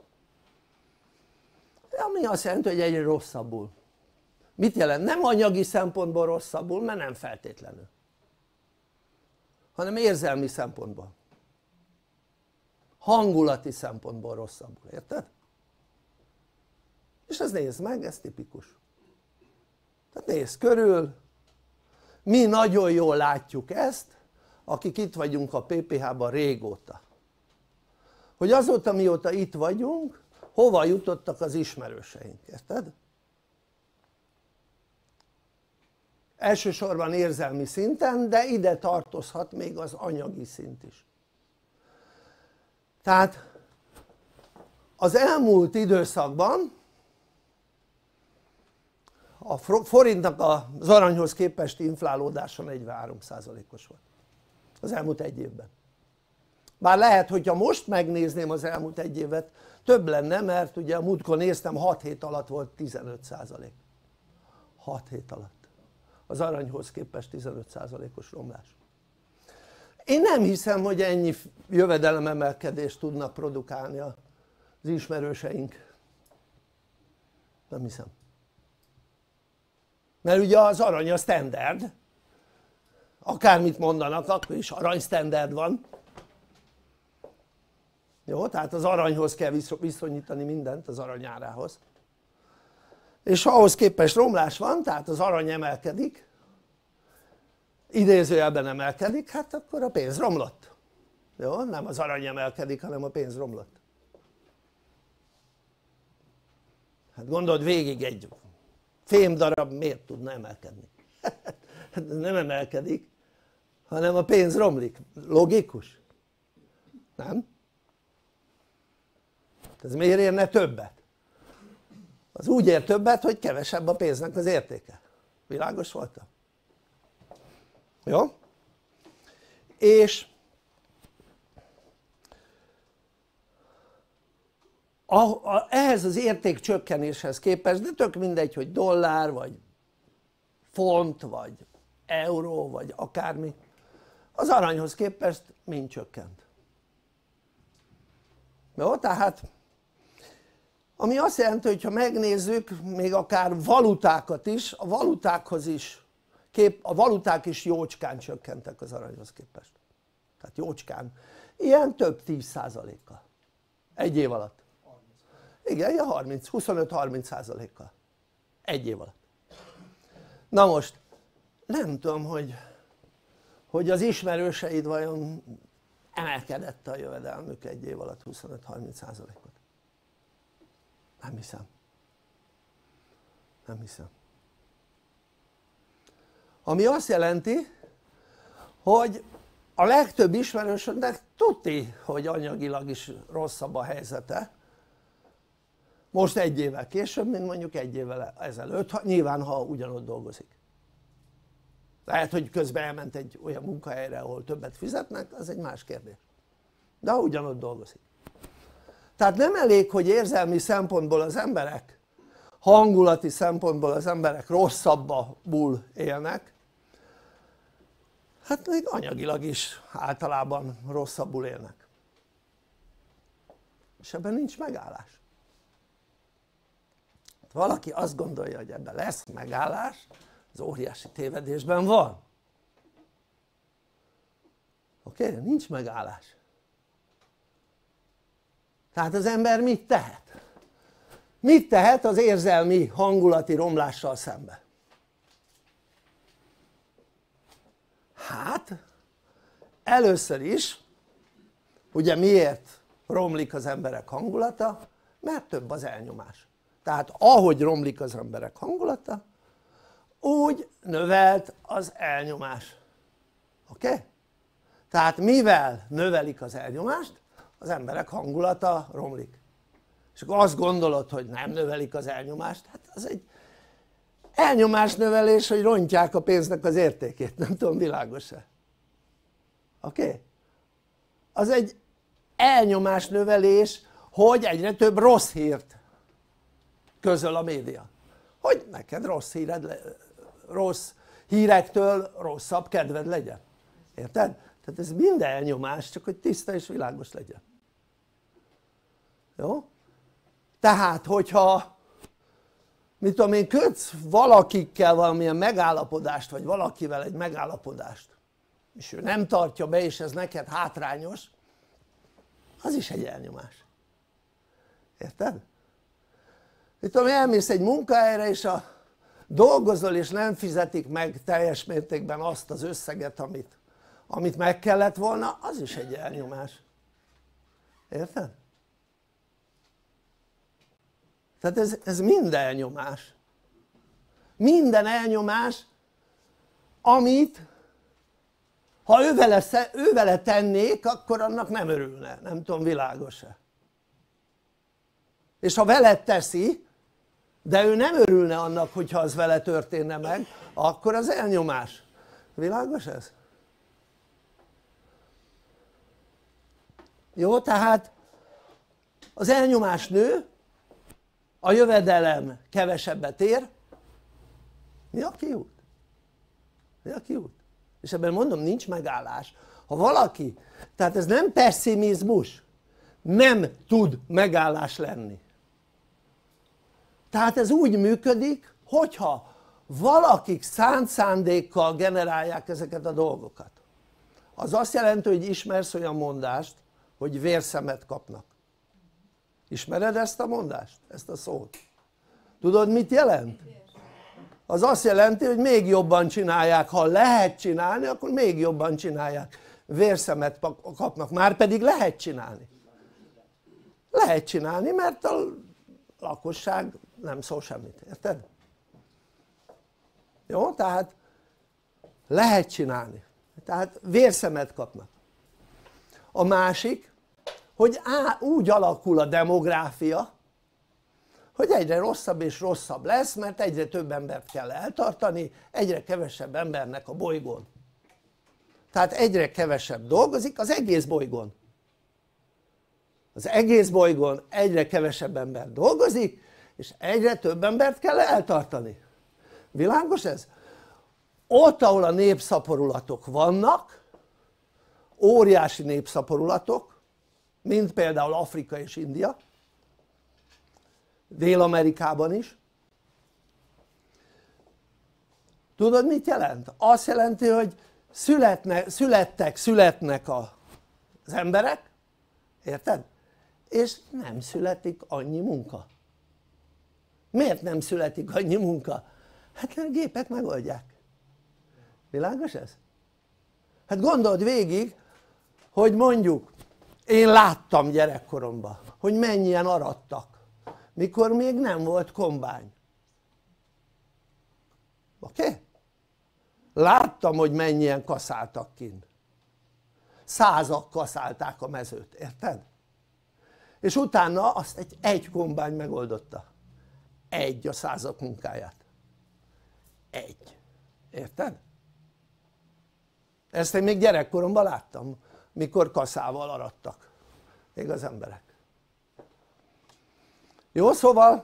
ami azt jelenti, hogy egyre rosszabbul. Mit jelent? Nem anyagi szempontból rosszabbul, mert nem feltétlenül, hanem érzelmi szempontból, hangulati szempontból rosszabbul, érted? És ezt nézd meg, ez tipikus. Tehát nézd körül, mi nagyon jól látjuk ezt, akik itt vagyunk a PPH-ban régóta, hogy azóta mióta itt vagyunk, hova jutottak az ismerőseink, érted? Elsősorban érzelmi szinten, de ide tartozhat még az anyagi szint is. Tehát az elmúlt időszakban a forintnak az aranyhoz képesti inflálódása 43%-os volt az elmúlt 1 évben. Bár lehet, hogyha most megnézném az elmúlt 1 évet, több lenne, mert ugye a múltkor néztem, 6 hét alatt volt 15%. 6 hét alatt az aranyhoz képest 15%-os romlás. Én nem hiszem, hogy ennyi jövedelememelkedést tudnak produkálni az ismerőseink. Nem hiszem. Mert ugye az arany a standard, akármit mondanak, akkor is arany standard van. Jó, tehát az aranyhoz kell viszonyítani mindent, az arany árához. És ha ahhoz képest romlás van, tehát az arany emelkedik, idézőjelben emelkedik, hát akkor a pénz romlott. Jó, nem az arany emelkedik, hanem a pénz romlott. Hát gondold végig, egy fémdarab miért tudna emelkedni? Nem emelkedik, hanem a pénz romlik. Logikus? Nem? Ez miért érne többet? Az úgy ér többet, hogy kevesebb a pénznek az értéke. Világos voltam? Jó? És ehhez az értékcsökkenéshez képest, de tök mindegy, hogy dollár, vagy font, vagy euró, vagy akármi, az aranyhoz képest mind csökkent. Jó? Tehát ami azt jelenti, hogy ha megnézzük még akár valutákat is, a valutákhoz is a valuták is jócskán csökkentek az aranyhoz képest, tehát jócskán, ilyen több 10%-kal 1 év alatt. Igen, ilyen 25-30%-kal 1 év alatt. Na most nem tudom, hogy az ismerőseid vajon emelkedett a jövedelmük 1 év alatt 25-30%-ot. Nem hiszem. Nem hiszem. Ami azt jelenti, hogy a legtöbb ismerősöknek tuti, hogy anyagilag is rosszabb a helyzete most 1 évvel később, mint mondjuk 1 évvel ezelőtt, nyilván ha ugyanott dolgozik. Lehet, hogy közben elment egy olyan munkahelyre, ahol többet fizetnek, az egy más kérdés, de ha ugyanott dolgozik. Tehát nem elég, hogy érzelmi szempontból az emberek, hangulati szempontból az emberek rosszabbul élnek, hát még anyagilag is általában rosszabbul élnek. és ebben nincs megállás. Valaki azt gondolja, hogy ebben lesz megállás, az óriási tévedésben van. Oké? Nincs megállás. Tehát az ember mit tehet? Mit tehet az érzelmi, hangulati romlással szembe? Hát először is ugye miért romlik az emberek hangulata? Mert több az elnyomás. Tehát ahogy romlik az emberek hangulata, úgy növelt az elnyomás. Oké? Tehát mivel növelik az elnyomást, az emberek hangulata romlik. És akkor azt gondolod, hogy nem növelik az elnyomást, hát az egy elnyomásnövelés, hogy rontják a pénznek az értékét, nem tudom, világos-e? Oké? Az egy elnyomásnövelés, hogy egyre több rossz hírt közöl a média, hogy neked rossz hírektől rosszabb kedved legyen, érted? Tehát ez mind elnyomás, csak hogy tiszta és világos legyen, jó? Tehát hogyha mit tudom én, kötsz valakikkel valamilyen megállapodást, vagy valakivel egy megállapodást, és ő nem tartja be, és ez neked hátrányos, az is egy elnyomás, érted? Mit tudom, elmész egy munkahelyre, és dolgozol, és nem fizetik meg teljes mértékben azt az összeget, amit meg kellett volna, az is egy elnyomás, érted? Tehát ez mind elnyomás, minden elnyomás, amit ha ő vele tennék, akkor annak nem örülne, nem tudom, világos-e? És ha veled teszi, de ő nem örülne annak, hogyha az vele történne meg, akkor az elnyomás. Világos ez? Jó, tehát az elnyomás nő, a jövedelem kevesebbet ér, mi a kiút? Mi a kiút? És ebben mondom, nincs megállás. Ha valaki, tehát ez nem pessimizmus, nem tud megállás lenni. Tehát ez úgy működik, hogyha valakik szánt szándékkal generálják ezeket a dolgokat. Az azt jelenti, hogy ismersz olyan mondást, hogy vérszemet kapnak. Ismered ezt a mondást? Ezt a szót? Tudod, mit jelent? Az azt jelenti, hogy még jobban csinálják, ha lehet csinálni, akkor még jobban csinálják. Vérszemet kapnak, már pedig lehet csinálni. Lehet csinálni, mert a lakosság nem szól semmit, érted? Jó? Tehát lehet csinálni, tehát vérszemet kapnak. A másik, hogy úgy alakul a demográfia, hogy egyre rosszabb és rosszabb lesz, mert egyre több embert kell eltartani, egyre kevesebb embernek a bolygón. Tehát egyre kevesebb dolgozik az egész bolygón. Az egész bolygón egyre kevesebb ember dolgozik, és egyre több embert kell eltartani. Világos ez? Ott, ahol a népszaporulatok vannak, óriási népszaporulatok, mint például Afrika és India, Dél-Amerikában is. Tudod, mit jelent? Azt jelenti, hogy születnek az emberek, érted? És nem születik annyi munka. Miért nem születik annyi munka? Hát a gépek megoldják. Világos ez? Hát gondold végig, hogy mondjuk én láttam gyerekkoromban, hogy mennyien arattak, mikor még nem volt kombány. Oké? Láttam, hogy mennyien kaszáltak kint. Százak kaszálták a mezőt, érted? És utána azt egy kombány megoldotta. A százak munkáját. Érted? Ezt én még gyerekkoromban láttam, mikor kaszával arattak még az emberek. Jó, szóval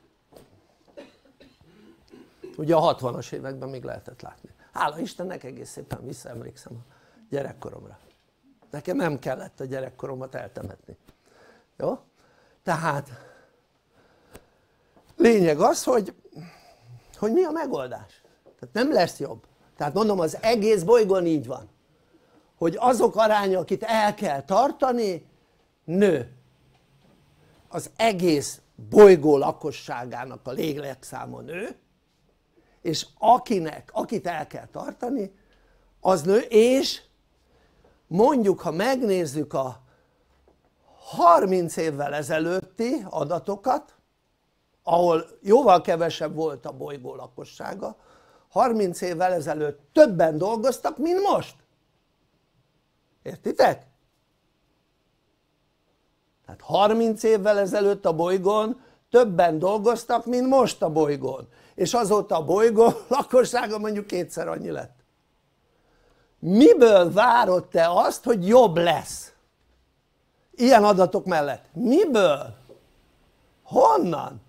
ugye a 60-as években még lehetett látni. Hála Istennek egész szépen visszaemlékszem a gyerekkoromra. Nekem nem kellett a gyerekkoromat eltemetni. Jó? Tehát lényeg az, hogy mi a megoldás, tehát nem lesz jobb. Tehát mondom, az egész bolygón így van, hogy azok aránya, akit el kell tartani, nő. Az egész bolygó lakosságának a lélekszáma nő, és akit el kell tartani, az nő, és mondjuk, ha megnézzük a 30 évvel ezelőtti adatokat, ahol jóval kevesebb volt a bolygó lakossága, 30 évvel ezelőtt többen dolgoztak, mint most. Értitek? Tehát 30 évvel ezelőtt a bolygón többen dolgoztak, mint most a bolygón. És azóta a bolygó lakossága mondjuk kétszer annyi lett. Miből várod te azt, hogy jobb lesz? Ilyen adatok mellett. Miből? Honnan?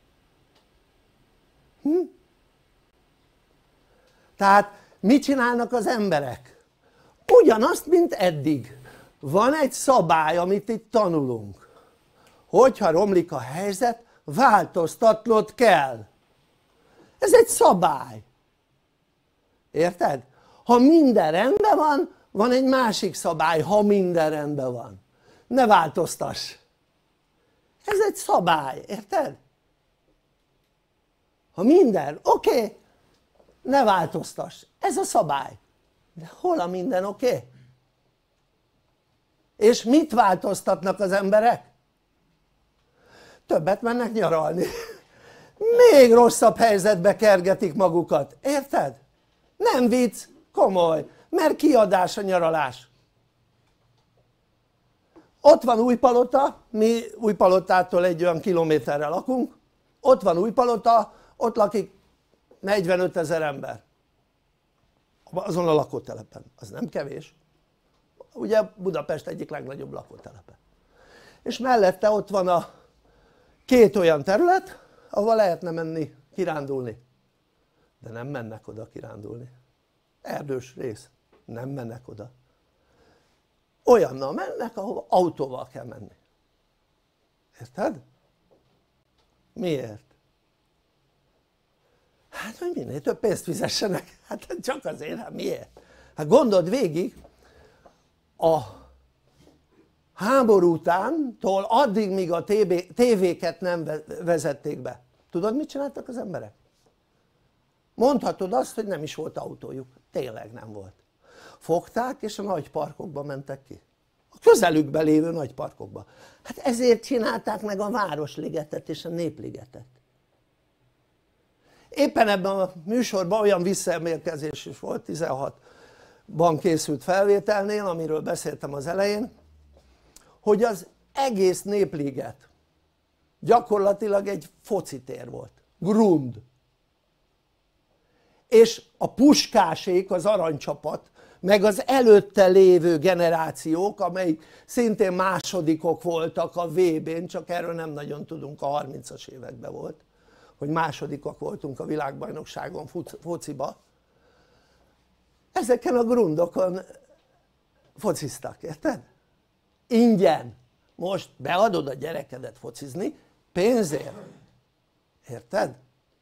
Tehát mit csinálnak az emberek? Ugyanazt, mint eddig. Van egy szabály, amit itt tanulunk. Hogyha romlik a helyzet, változtatnod kell. Ez egy szabály. Érted? Ha minden rendben van, van egy másik szabály, ha minden rendben van. Ne változtass. Ez egy szabály, érted? Ha minden oké, ne változtass. Ez a szabály. De hol a minden oké? És mit változtatnak az emberek? Többet mennek nyaralni. Még rosszabb helyzetbe kergetik magukat, érted? Nem vicc, komoly, mert kiadás a nyaralás. Ott van Újpalota, mi Újpalotától egy olyan kilométerre lakunk, ott van Újpalota, ott lakik 45 000 ember azon a lakótelepen, az nem kevés, ugye Budapest egyik legnagyobb lakótelepe, és mellette ott van a két olyan terület, ahol lehetne menni kirándulni, de nem mennek oda kirándulni, erdős rész, nem mennek oda, olyannal mennek ahova autóval kell menni, érted? Miért? Hát hogy minél több pénzt fizessenek, hát csak azért, hát miért? Hát gondold végig, a háború utántól addig, míg a tévéket nem vezették be, tudod mit csináltak az emberek? Mondhatod azt, hogy nem is volt autójuk, tényleg nem volt. Fogták és a nagy parkokba mentek ki, a közelükben lévő nagy parkokba. Hát ezért csinálták meg a Városligetet és a Népligetet. Éppen ebben a műsorban olyan visszaemlékezés is volt, 16-ban készült felvételnél, amiről beszéltem az elején, hogy az egész Népliget gyakorlatilag egy focitér volt, grund, és a Puskásék, az aranycsapat, meg az előtte lévő generációk, amelyik szintén másodikok voltak a VB-n, csak erről nem nagyon tudunk, a 30-as években volt, hogy másodikak voltunk a világbajnokságon fociba, ezeken a grundokon fociztak, érted? Ingyen. Most beadod a gyerekedet focizni pénzért, érted?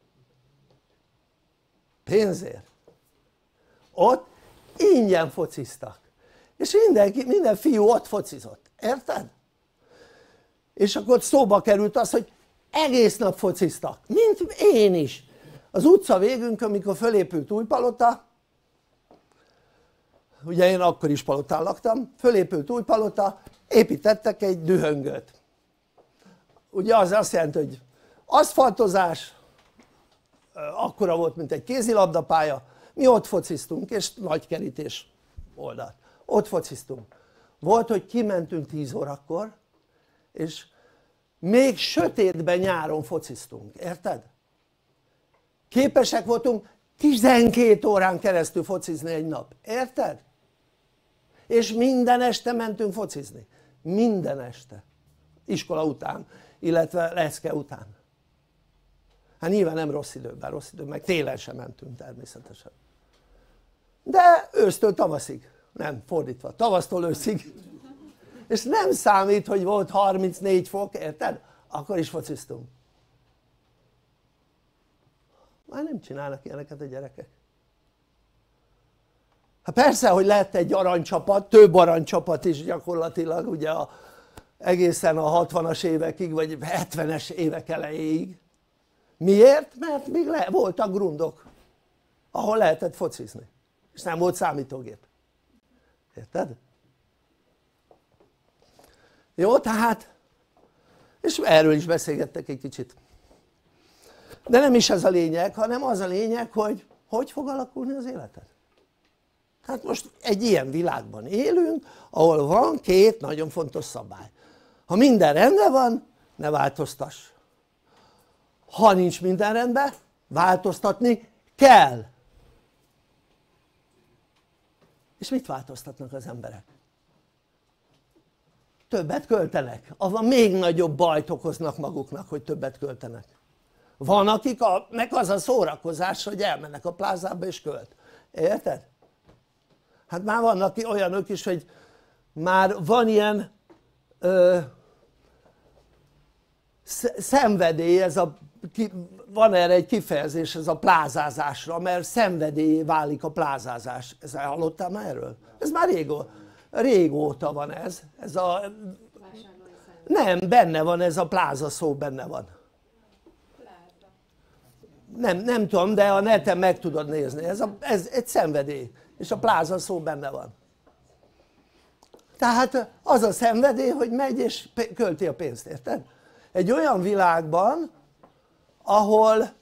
Pénzért. Ott ingyen fociztak, és minden fiú ott focizott, érted? És akkor szóba került az, hogy egész nap fociztak, mint én is. Az utca végünkön, amikor fölépült Újpalota, ugye én akkor is Palotán laktam, fölépült Újpalota, építettek egy dühöngöt. Ugye az azt jelenti, hogy aszfaltozás, akkora volt, mint egy kézilabdapálya, mi ott fociztunk, és nagy kerítés oldalt, ott fociztunk. Volt, hogy kimentünk 10 órakor, és még sötétben nyáron fociztunk, érted? Képesek voltunk 12 órán keresztül focizni egy nap, érted? És minden este mentünk focizni, minden este, iskola után, illetve leszke után. Hát nyilván nem rossz időben, meg télen sem mentünk természetesen, de ősztől tavaszig, nem, fordítva, tavasztól őszig, és nem számít, hogy volt 34 fok, érted? akkor is fociztunk. Már nem csinálnak ilyeneket a gyerekek. Hát persze, hogy lett egy aranycsapat, több aranycsapat is gyakorlatilag, ugye egészen a 60-as évekig, vagy 70-es évek elejéig. Miért? Mert még voltak grundok, ahol lehetett focizni, és nem volt számítógép. Érted? Jó, tehát, és erről is beszélgettek egy kicsit. De nem is ez a lényeg, hanem az a lényeg, hogy hogy fog alakulni az életed. Hát most egy ilyen világban élünk, ahol van két nagyon fontos szabály. Ha minden rendben van, ne változtass. Ha nincs minden rendben, változtatni kell. És mit változtatnak az emberek? Többet költenek, avval még nagyobb bajt okoznak maguknak, hogy többet költenek. Van akiknek az a szórakozás, hogy elmennek a plázába és költ, érted? Hát már vannak olyanok is, hogy már van ilyen szenvedély, van erre egy kifejezés, ez a plázázásra, mert szenvedélyé válik a plázázás. Hallottál már erről? Ez már régóta van ez a... Nem, benne van ez a pláza szó, benne van. Nem tudom, de a neten meg tudod nézni, ez egy szenvedély, és a pláza szó benne van. Tehát az a szenvedély, hogy megy és költi a pénzt, érted? Egy olyan világban, ahol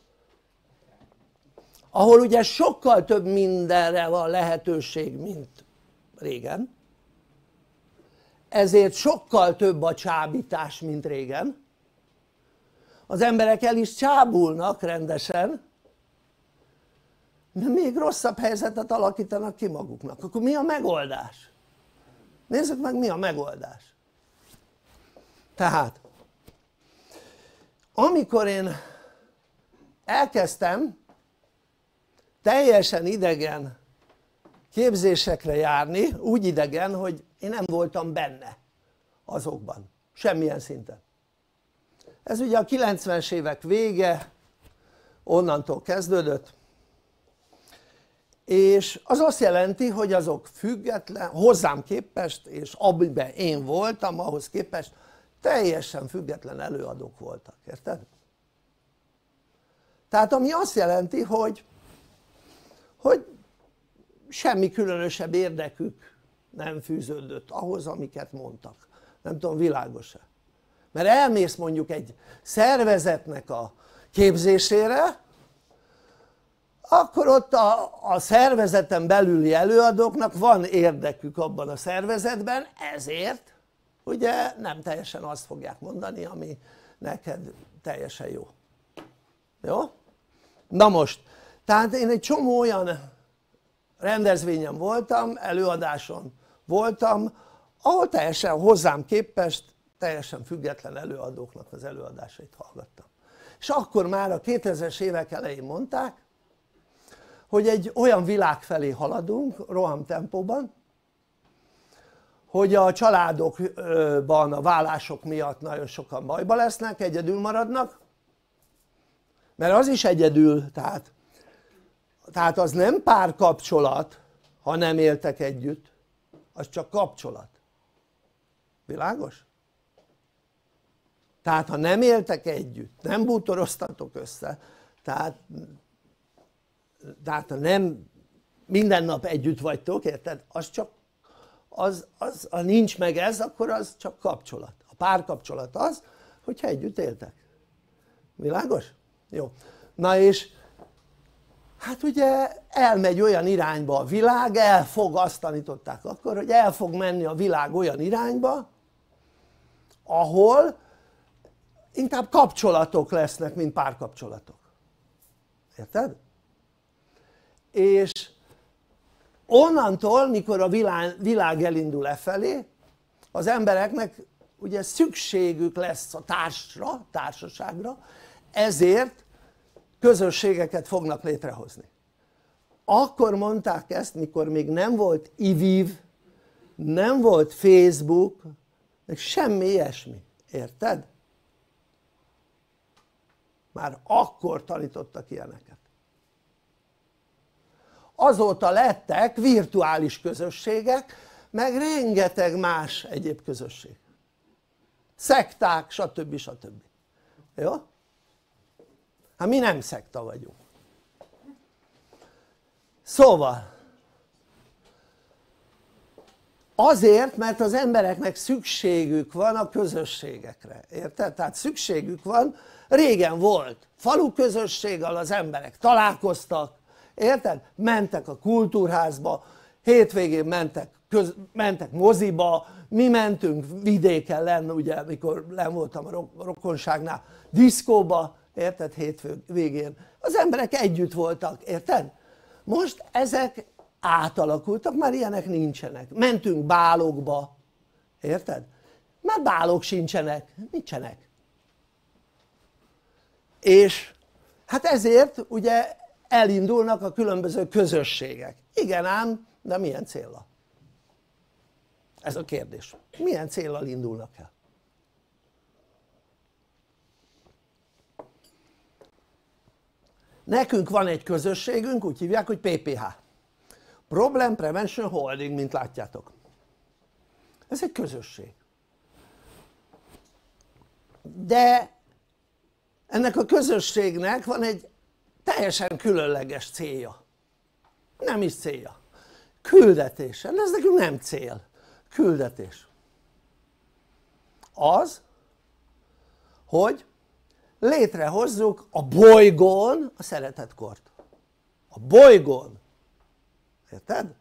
ugye sokkal több mindenre van lehetőség, mint régen, ezért sokkal több a csábítás, mint régen. Az emberek el is csábulnak rendesen, de még rosszabb helyzetet alakítanak ki maguknak. Akkor mi a megoldás? Nézzük meg, mi a megoldás. Tehát amikor én elkezdtem teljesen idegen képzésekre járni, úgy idegen, hogy én nem voltam benne azokban, semmilyen szinten. Ez ugye a 90-es évek vége, onnantól kezdődött, és az azt jelenti, hogy azok független, hozzám képest, és amiben én voltam, ahhoz képest teljesen független előadók voltak, érted? Tehát ami azt jelenti, hogy semmi különösebb érdekük nem fűződött ahhoz, amiket mondtak. Nem tudom, világos-e? Mert elmész mondjuk egy szervezetnek a képzésére, akkor ott a szervezeten belüli előadóknak van érdekük abban a szervezetben, ezért ugye nem teljesen azt fogják mondani, ami neked teljesen jó. Jó? Na most, tehát én egy csomó olyan rendezvényen voltam, előadáson voltam, ahol teljesen hozzám képest teljesen független előadóknak az előadásait hallgattam. És akkor már a 2000-es évek elején mondták, hogy egy olyan világ felé haladunk rohamtempóban, hogy a családokban a vállások miatt nagyon sokan bajba lesznek, egyedül maradnak, mert az is egyedül, tehát az nem párkapcsolat, ha nem éltek együtt, az csak kapcsolat. Világos? Tehát ha nem éltek együtt, nem bútoroztatok össze, tehát ha nem minden nap együtt vagytok, érted? Az csak, ha nincs meg ez, akkor az csak kapcsolat. A párkapcsolat az, hogyha együtt éltek. Világos? Jó. Na és hát ugye elmegy olyan irányba a világ, azt tanították akkor, hogy el fog menni a világ olyan irányba, ahol inkább kapcsolatok lesznek, mint párkapcsolatok. Érted? És onnantól, mikor a világ elindul lefelé, az embereknek ugye szükségük lesz a társaságra, ezért közösségeket fognak létrehozni. Akkor mondták ezt, mikor még nem volt iViv, nem volt Facebook, meg semmi ilyesmi, érted? már akkor tanítottak ilyeneket. Azóta lettek virtuális közösségek, meg rengeteg más egyéb közösség, szekták, stb. Stb. Jó? Hát mi nem szekta vagyunk. Szóval azért, mert az embereknek szükségük van a közösségekre, érted? Tehát szükségük van, régen volt faluközösség, ahol az emberek találkoztak, érted? Mentek a kultúrházba, hétvégén mentek moziba, mi mentünk vidéken lenn, ugye amikor lenn voltam a rokonságnál, diszkóba, érted? Hétvégén az emberek együtt voltak, érted? Most ezek átalakultak, már ilyenek nincsenek, mentünk bálokba, érted? Már bálok sincsenek, nincsenek. És hát ezért ugye elindulnak a különböző közösségek. Igen ám, de milyen céllal? Ez a kérdés. Milyen céllal indulnak el? Nekünk van egy közösségünk, úgy hívják, hogy PPH. Problem Prevention Holding, mint látjátok. Ez egy közösség. De ennek a közösségnek van egy teljesen különleges célja. Nem is célja. Küldetése. Ez nekünk nem cél. Küldetés. Az, hogy létrehozzuk a bolygón a szeretetkort. A bolygón. Érted?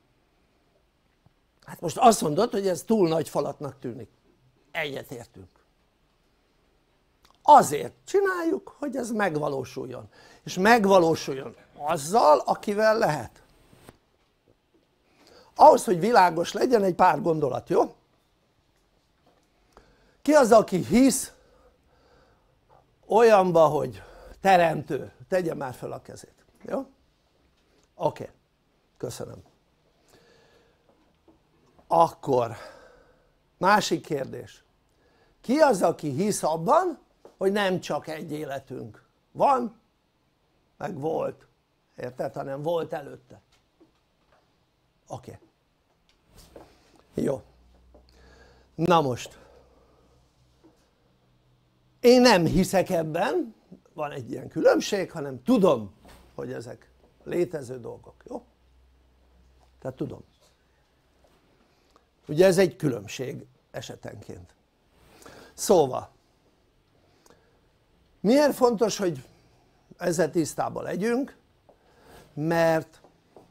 Hát most azt mondod, hogy ez túl nagy falatnak tűnik. Egyetértünk. Azért csináljuk, hogy ez megvalósuljon. És megvalósuljon azzal, akivel lehet. Ahhoz, hogy világos legyen, egy pár gondolat, jó? Ki az, aki hisz olyanba, hogy teremtő? Tegye már fel a kezét, jó? Oké. Köszönöm. Akkor másik kérdés. Ki az, aki hisz abban, hogy nem csak egy életünk van, meg volt, érted? Hanem volt előtte. Oké. Jó. Na most én nem hiszek ebben, van egy ilyen különbség, hanem tudom, hogy ezek létező dolgok, jó? Tehát tudom. Ugye ez egy különbség esetenként. Szóval miért fontos, hogy ezzel tisztában legyünk? Mert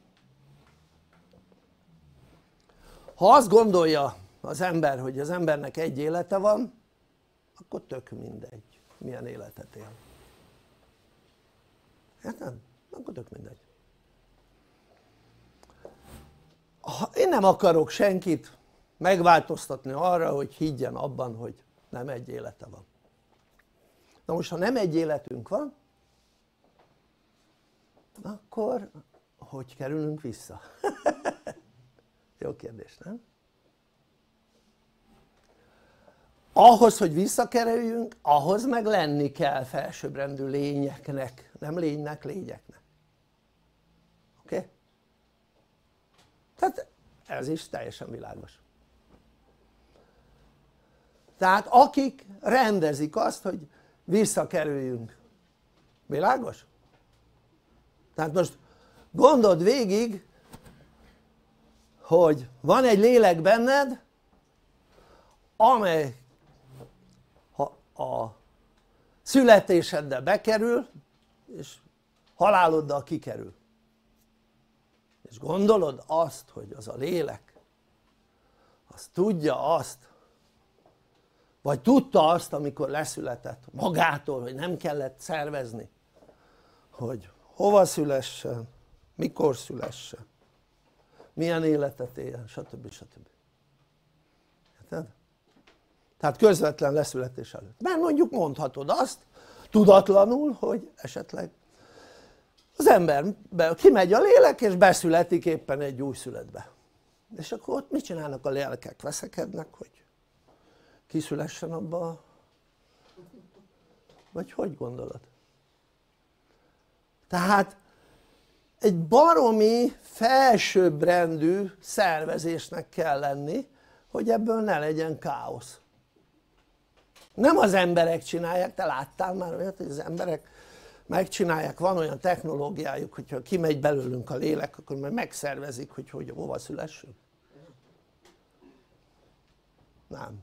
ha azt gondolja az ember, hogy az embernek egy élete van, akkor tök mindegy, milyen életet él. Érted? Akkor tök mindegy. Én nem akarok senkit megváltoztatni arra, hogy higgyen abban, hogy nem egy élete van. Na most, ha nem egy életünk van, akkor hogy kerülünk vissza? Jó kérdés, nem? Ahhoz, hogy visszakerüljünk, ahhoz meg lenni kell felsőbbrendű lényeknek, nem lénynek, lényeknek. Oké? Tehát ez is teljesen világos. Tehát akik rendezik azt, hogy visszakerüljünk, világos? Tehát most gondold végig, hogy van egy lélek benned, amely a születéseddel bekerül, és haláloddal kikerül. És gondolod azt, hogy az a lélek, az tudja azt, vagy tudta azt, amikor leszületett magától, hogy nem kellett szervezni, hogy hova szülessen, mikor szülessen, milyen életet éljen, stb. Stb. Érted? Tehát közvetlen leszületés előtt. Mert mondjuk mondhatod azt tudatlanul, hogy esetleg az emberbe kimegy a lélek és beszületik éppen egy újszülöttbe. És akkor ott mit csinálnak a lélekek? Veszekednek, hogy kiszülessen abba Vagy hogy gondolod? Tehát egy baromi felsőbbrendű szervezésnek kell lenni, hogy ebből ne legyen káosz. Nem az emberek csinálják, te láttál már olyat, hogy az emberek megcsinálják, van olyan technológiájuk, hogyha kimegy belőlünk a lélek, akkor majd megszervezik, hogy hova szülessünk? Nem.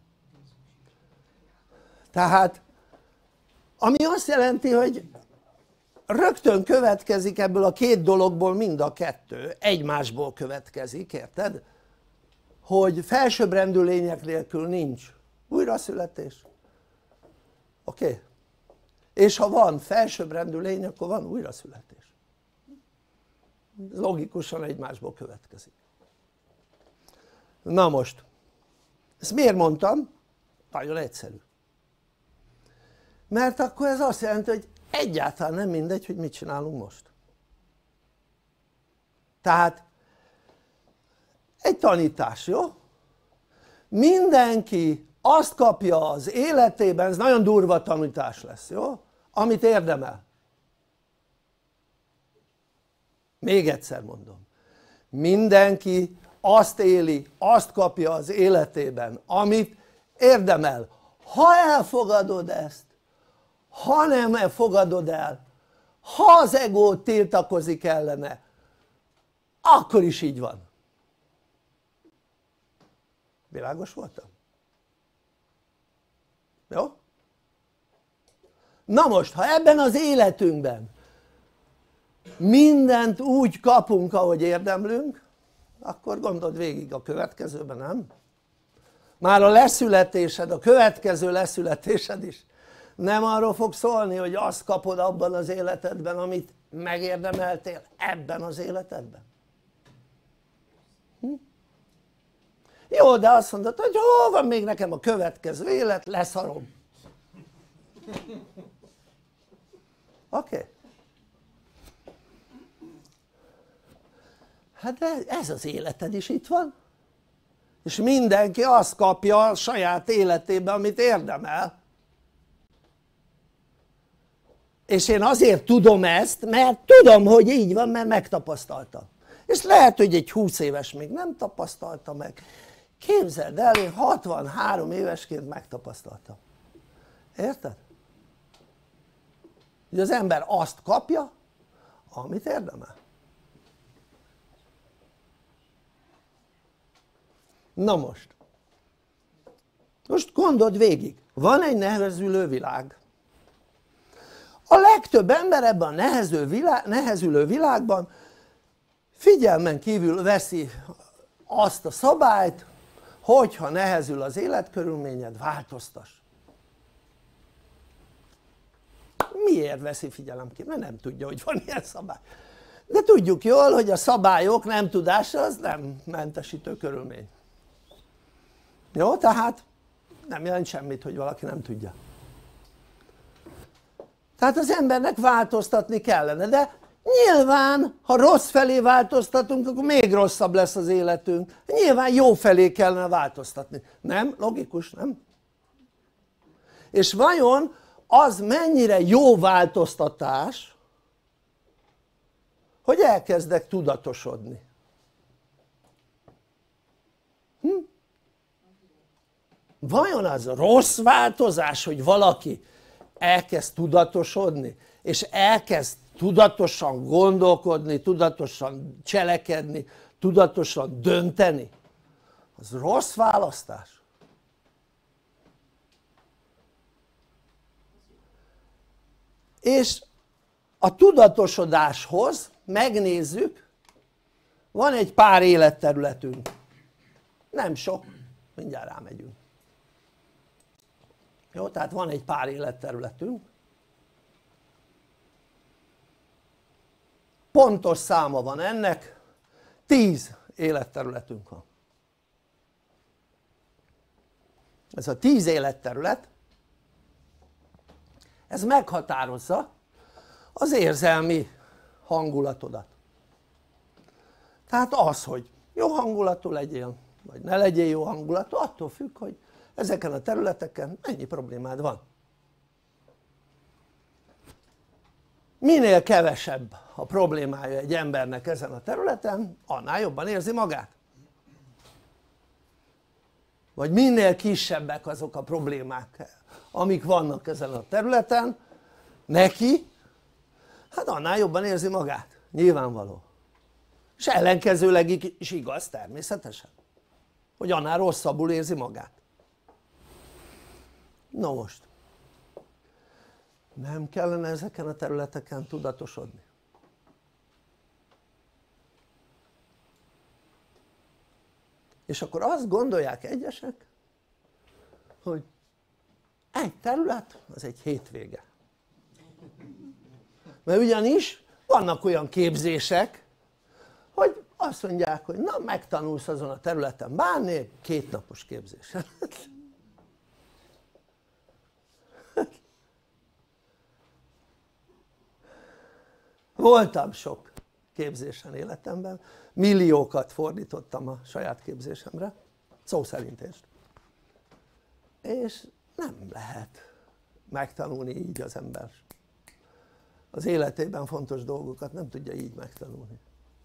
Tehát ami azt jelenti, hogy rögtön következik ebből a két dologból mind a kettő, egymásból következik, érted? Hogy felsőbbrendű lények nélkül nincs újraszületés, oké? És ha van felsőbbrendű lény, akkor van újraszületés. Ez logikusan egymásból következik. Na most, ezt miért mondtam? Nagyon egyszerű. Mert akkor ez azt jelenti, hogy egyáltalán nem mindegy, hogy mit csinálunk most. Tehát egy tanítás, jó? Mindenki azt kapja az életében, ez nagyon durva tanítás lesz, jó? Amit érdemel. Még egyszer mondom. Mindenki azt éli, azt kapja az életében, amit érdemel. Ha elfogadod ezt, ha nem fogadod el, ha az ego tiltakozik ellene, akkor is így van. Világos voltam? Jó? Na most, ha ebben az életünkben mindent úgy kapunk, ahogy érdemlünk, akkor gondold végig a következőben, nem? Már a leszületésed, a következő leszületésed is nem arról fog szólni, hogy azt kapod abban az életedben, amit megérdemeltél ebben az életedben. Jó, de azt mondod, hogy hol van még nekem a következő élet, leszarom. Oké. Hát de ez az életed is itt van. És mindenki azt kapja a saját életében, amit érdemel. És én azért tudom ezt, mert tudom, hogy így van, mert megtapasztaltam. És lehet, hogy egy 20 éves még nem tapasztalta meg. Képzeld el, én 63 évesként megtapasztaltam. Érted? Hogy az ember azt kapja, amit érdemel. Na most gondold végig, van egy nehezülő világ. A legtöbb ember ebben a nehezülő világban figyelmen kívül veszi azt a szabályt, hogyha nehezül az életkörülményed, változtass. Miért veszi figyelem kívül? Mert nem tudja, hogy van ilyen szabály. De tudjuk jól, hogy a szabályok nem tudása az nem mentesítő körülmény. Jó? Tehát nem jelent semmit, hogy valaki nem tudja. Tehát az embernek változtatni kellene, de nyilván ha rossz felé változtatunk, akkor még rosszabb lesz az életünk. Nyilván jó felé kellene változtatni. Nem? Logikus, nem? És vajon az mennyire jó változtatás, hogy elkezdek tudatosodni? Vajon az rossz változás, hogy valaki elkezd tudatosodni, és elkezd tudatosan gondolkodni, tudatosan cselekedni, tudatosan dönteni? Az rossz választás? És a tudatosodáshoz megnézzük, van egy pár életterületünk, nem sok, mindjárt rámegyünk. Jó, tehát van egy pár életterületünk, pontos száma van ennek, 10 életterületünk van. Ez a 10 életterület, ez meghatározza az érzelmi hangulatodat. Tehát az, hogy jó hangulatú legyél, vagy ne legyél jó hangulatú, attól függ, hogy ezeken a területeken mennyi problémád van. minél kevesebb a problémája egy embernek ezen a területen, annál jobban érzi magát. Vagy minél kisebbek azok a problémák, amik vannak ezen a területen neki, hát annál jobban érzi magát, nyilvánvaló. És ellenkezőleg is igaz természetesen, hogy annál rosszabbul érzi magát. Na most, nem kellene ezeken a területeken tudatosodni? És akkor azt gondolják egyesek, hogy egy terület az egy hétvége. Mert ugyanis vannak olyan képzések, hogy azt mondják, hogy na megtanulsz azon a területen bánni, 2 napos képzés. Voltam sok képzésen életemben, milliókat fordítottam a saját képzésemre, szó szerint is. És nem lehet megtanulni így az ember. Az életében fontos dolgokat nem tudja így megtanulni.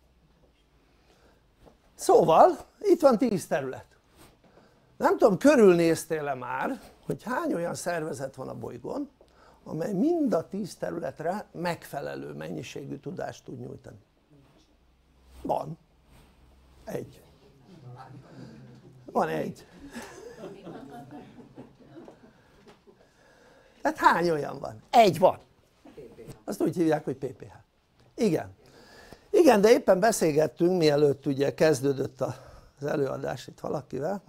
Szóval itt van 10 terület. Nem tudom, körülnéztél-e már, hogy hány olyan szervezet van a bolygón, amely mind a 10 területre megfelelő mennyiségű tudást tud nyújtani. Van. Egy. Van egy. Tehát hány olyan van? Egy van. Azt úgy hívják, hogy PPH. Igen. Igen, de éppen beszélgettünk, mielőtt ugye kezdődött az előadás itt valakivel,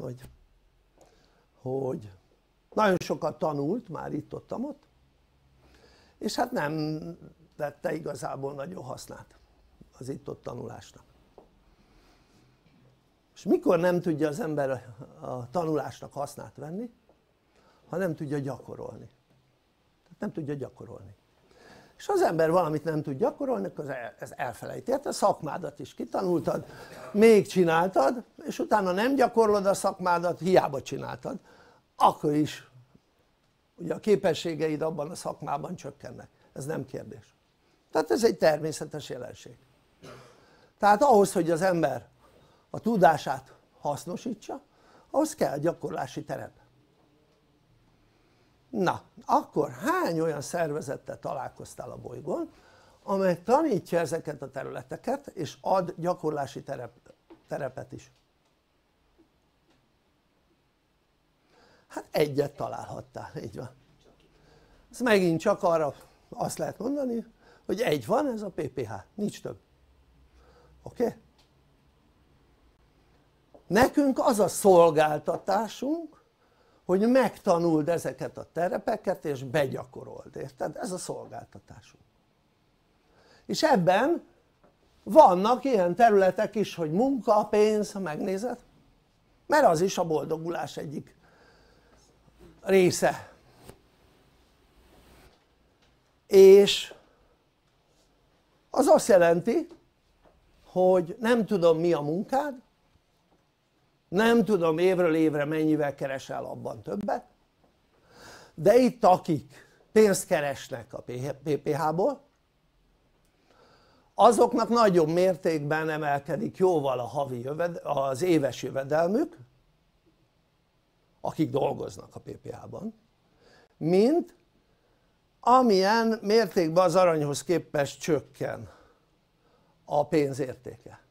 hogy nagyon sokat tanult már itt-ott, és hát nem vette igazából nagyon hasznát az itt-ott tanulásnak. És mikor nem tudja az ember a tanulásnak hasznát venni? Ha nem tudja gyakorolni. Tehát nem tudja gyakorolni. És ha az ember valamit nem tud gyakorolni, akkor ez elfelejti. Hát a szakmádat is kitanultad, még csináltad, és utána nem gyakorlod a szakmádat, hiába csináltad, akkor is ugye a képességeid abban a szakmában csökkennek. Ez nem kérdés. Tehát ez egy természetes jelenség. Tehát ahhoz, hogy az ember a tudását hasznosítsa, ahhoz kell gyakorlási terep. Na, akkor hány olyan szervezettel találkoztál a bolygón, amely tanítja ezeket a területeket és ad gyakorlási terepet is? Hát egyet találhattál, így van. Ez megint csak arra azt lehet mondani, hogy egy van, ez a PPH, nincs több. Oké? Nekünk az a szolgáltatásunk, hogy megtanuld ezeket a terepeket és begyakorold, érted? Ez a szolgáltatásunk. És ebben vannak ilyen területek is, hogy munka, pénz, ha megnézed, mert az is a boldogulás egyik része. És az azt jelenti, hogy nem tudom mi a munkád, nem tudom évről évre mennyivel keresel abban többet, de itt akik pénzt keresnek a PPH-ból, azoknak nagyobb mértékben emelkedik jóval az éves jövedelmük, akik dolgoznak a PPH-ban, mint amilyen mértékben az aranyhoz képest csökken a pénz értéke.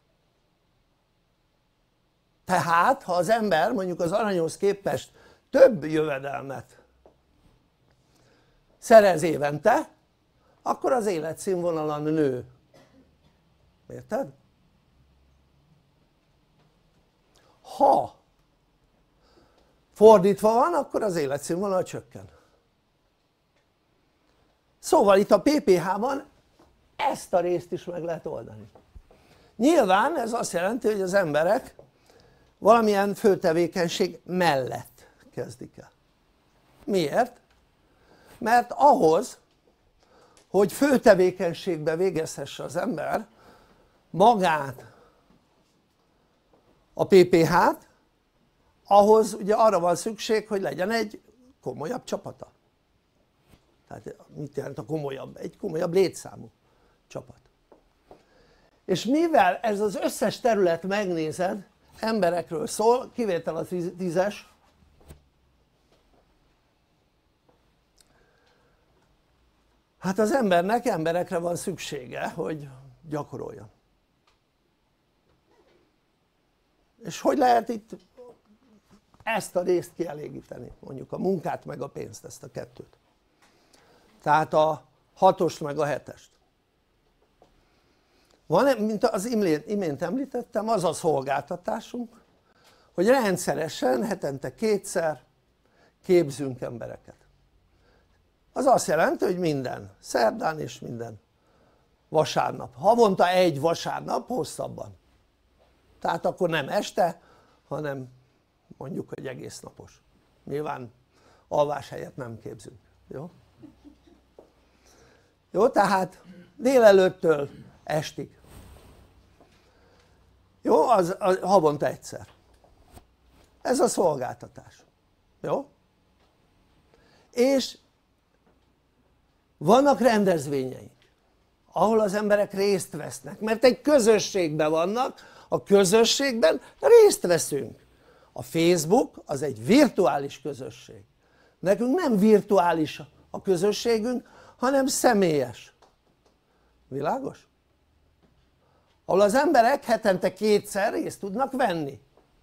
Tehát ha az ember mondjuk az aranyhoz képest több jövedelmet szerez évente, akkor az életszínvonalan nő. Érted? Ha fordítva van, akkor az életszínvonal csökken. Szóval itt a PPH-ban ezt a részt is meg lehet oldani. Nyilván ez azt jelenti, hogy az emberek valamilyen főtevékenység mellett kezdik el. Miért? Mert ahhoz, hogy főtevékenységbe végezhesse az ember magát a PPH-t, ahhoz ugye arra van szükség, hogy legyen egy komolyabb csapata. Tehát mit jelent a komolyabb? Egy komolyabb létszámú. csapat. És mivel ez az összes terület megnézed emberekről szól, kivétel a 10-es, hát az embernek emberekre van szüksége, hogy gyakoroljon. És hogy lehet itt ezt a részt kielégíteni, mondjuk a munkát meg a pénzt, ezt a kettőt, tehát a 6-ost meg a 7-est. Van, mint az imént említettem, az a szolgáltatásunk, hogy rendszeresen hetente 2-szer képzünk embereket. Az azt jelenti, hogy minden szerdán és minden vasárnap, havonta egy vasárnap hosszabban, tehát akkor nem este, hanem mondjuk egy egész napos. Nyilván alvás helyett nem képzünk, jó? Jó, tehát délelőttől estig. Jó, az havonta egyszer. Ez a szolgáltatás. Jó? És vannak rendezvényeink, ahol az emberek részt vesznek, mert egy közösségben vannak, a közösségben részt veszünk. A Facebook az egy virtuális közösség. Nekünk nem virtuális a közösségünk, hanem személyes. Világos? Ahol az emberek hetente 2-szer részt tudnak venni.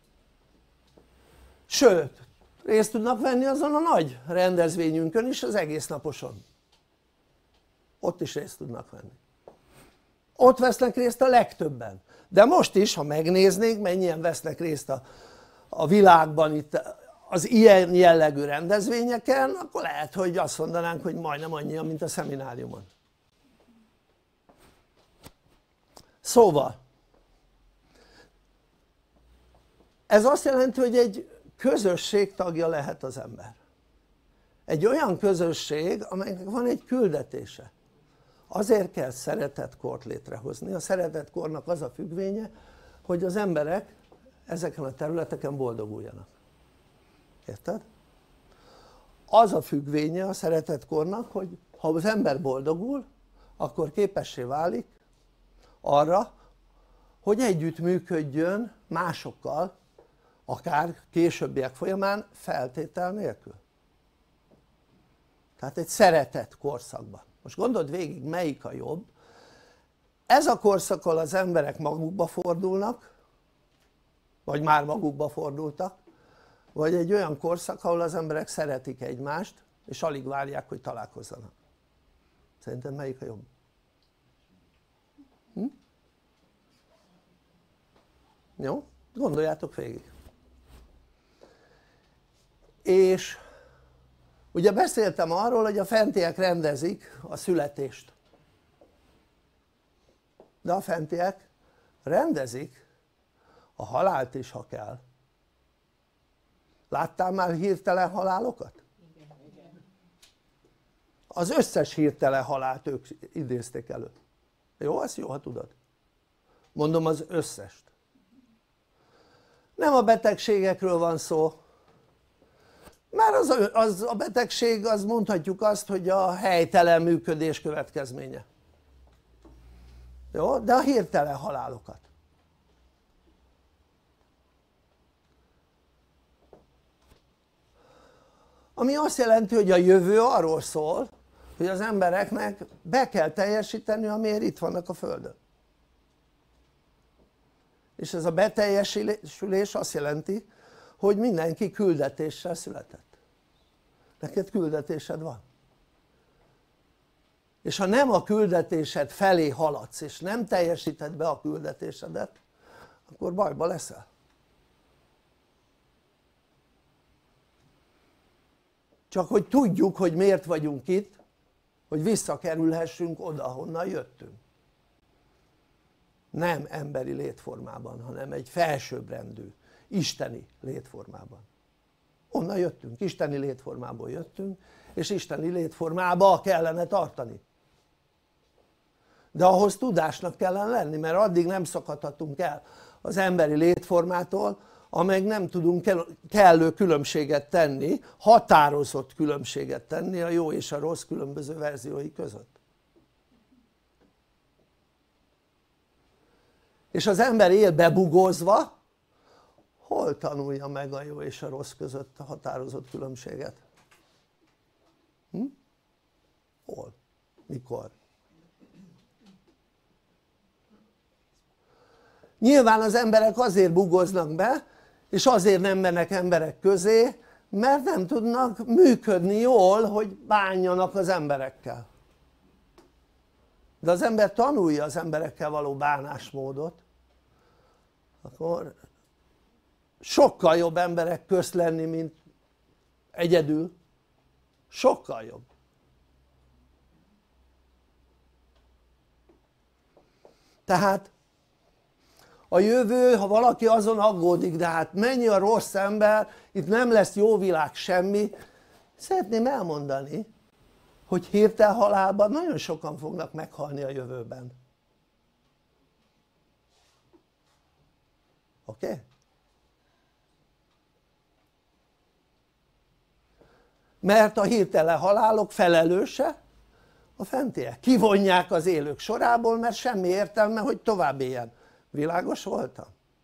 Sőt, részt tudnak venni azon a nagy rendezvényünkön is, az egész naposon. Ott is részt tudnak venni. Ott vesznek részt a legtöbben. De most is, ha megnéznénk, mennyien vesznek részt a világban itt az ilyen jellegű rendezvényeken, akkor lehet, hogy azt mondanánk, hogy majdnem annyian, mint a szemináriumon. Szóval ez azt jelenti, hogy egy közösség tagja lehet az ember. Egy olyan közösség, amelynek van egy küldetése. Azért kell szeretetkort létrehozni. A szeretetkornak az a függvénye, hogy az emberek ezeken a területeken boldoguljanak. Érted? Az a függvénye a szeretetkornak, hogy ha az ember boldogul, akkor képessé válik arra, hogy együttműködjön másokkal, akár későbbiek folyamán feltétel nélkül. Tehát egy szeretet korszakban. Most gondold végig, melyik a jobb. Ez a korszak, ahol az emberek magukba fordulnak, vagy már magukba fordultak, vagy egy olyan korszak, ahol az emberek szeretik egymást, és alig várják, hogy találkozzanak. Szerinted melyik a jobb? Jó? Gondoljátok végig. És ugye beszéltem arról, hogy a fentiek rendezik a születést. De a fentiek rendezik a halált is, ha kell. Láttál már hirtelen halálokat? Az összes hirtelen halált ők idézték elő. Jó? Ezt jó, ha tudod. Mondom, az összest. Nem a betegségekről van szó, mert az a betegség, az mondhatjuk azt, hogy a helytelen működés következménye. Jó? De a hirtelen halálokat. Ami azt jelenti, hogy a jövő arról szól, hogy az embereknek be kell teljesíteni, amiért itt vannak a Földön. És ez a beteljesülés azt jelenti, hogy mindenki küldetéssel született. Neked küldetésed van. És ha nem a küldetésed felé haladsz, és nem teljesíted be a küldetésedet, akkor bajba leszel. Csak hogy tudjuk, hogy miért vagyunk itt, hogy visszakerülhessünk oda, honnan jöttünk. Nem emberi létformában, hanem egy felsőbbrendű, isteni létformában. Onnan jöttünk, isteni létformából jöttünk, és isteni létformába kellene tartani. De ahhoz tudásnak kellene lenni, mert addig nem szakadhatunk el az emberi létformától, amíg nem tudunk kellő különbséget tenni, határozott különbséget tenni a jó és a rossz különböző verziói között. és az ember él bebugózva, hol tanulja meg a jó és a rossz között a határozott különbséget? Hol? Mikor? Nyilván az emberek azért bugóznak be és azért nem mennek emberek közé, mert nem tudnak működni jól, hogy bánjanak az emberekkel. De az ember tanulja az emberekkel való bánásmódot, akkor sokkal jobb emberek közt lenni, mint egyedül. Sokkal jobb. Tehát a jövő, ha valaki azon aggódik, de hát mennyi a rossz ember, itt nem lesz jó világ semmi, szeretném elmondani, hogy hirtelen halálban nagyon sokan fognak meghalni a jövőben. Oké? Okay? Mert a hirtelen halálok felelőse a fentiek. Kivonják az élők sorából, mert semmi értelme, hogy tovább éljen. Világos voltam?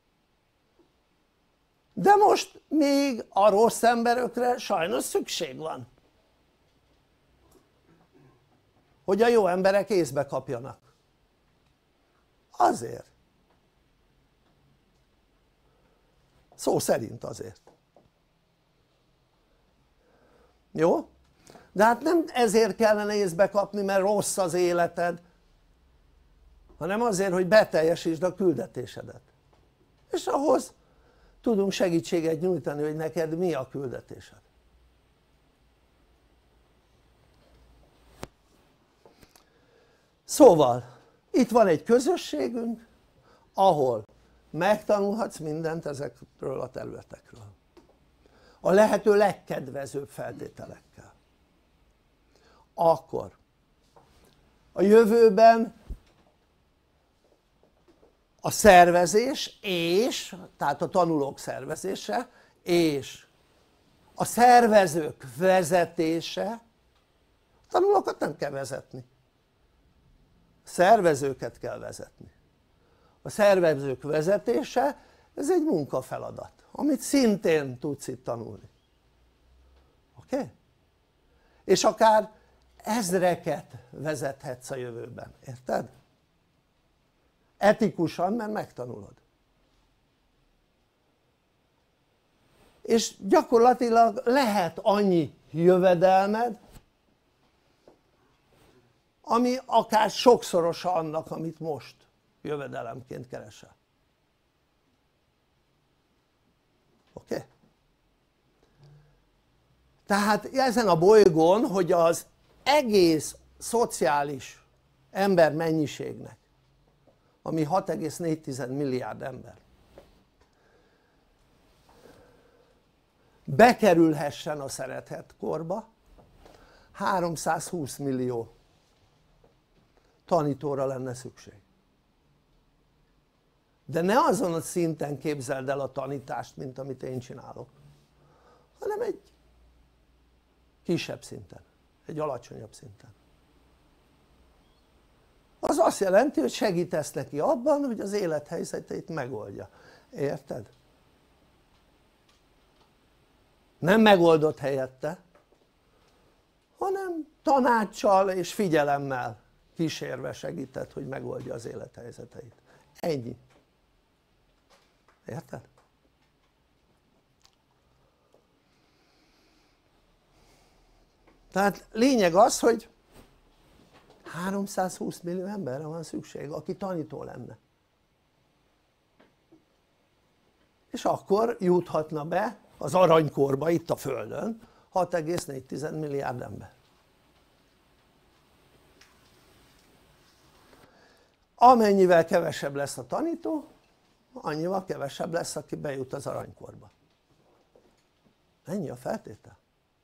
De most még a rossz emberökre sajnos szükség van, hogy a jó emberek észbe kapjanak. Azért. Szó szerint azért. Jó? De hát nem ezért kellene észbe kapni, mert rossz az életed, hanem azért, hogy beteljesítsd a küldetésedet. És ahhoz tudunk segítséget nyújtani, hogy neked mi a küldetésed. Szóval itt van egy közösségünk, ahol megtanulhatsz mindent ezekről a területekről. A lehető legkedvezőbb feltételekkel. Akkor a jövőben a szervezés és, tehát a tanulók szervezése és a szervezők vezetése, a tanulókat nem kell vezetni, a szervezőket kell vezetni. A szervezők vezetése, ez egy munkafeladat, amit szintén tudsz itt tanulni. Oké? Okay? És akár ezreket vezethetsz a jövőben, érted? Etikusan, mert megtanulod. És gyakorlatilag lehet annyi jövedelmed, ami akár sokszorosa annak, amit most jövedelemként keresel. Oké? Okay? Tehát ezen a bolygón, hogy az egész szociális ember mennyiségnek, ami 6,4 milliárd ember, bekerülhessen a szeretet korba, 320 millió tanítóra lenne szükség. De ne azon a szinten képzeld el a tanítást, mint amit én csinálok, hanem egy kisebb szinten, egy alacsonyabb szinten. Az azt jelenti, hogy segítesz neki abban, hogy az élethelyzeteit megoldja. Érted? Nem megoldott helyette, hanem tanáccsal és figyelemmel kísérve segíted, hogy megoldja az élethelyzeteit. Ennyi. Érted? Tehát lényeg az, hogy 320 millió emberre van szükség, aki tanító lenne. És akkor juthatna be az aranykorba itt a Földön 6,4 milliárd ember. Amennyivel kevesebb lesz a tanító, annyival kevesebb lesz, aki bejut az aranykorba. Ennyi a feltétel.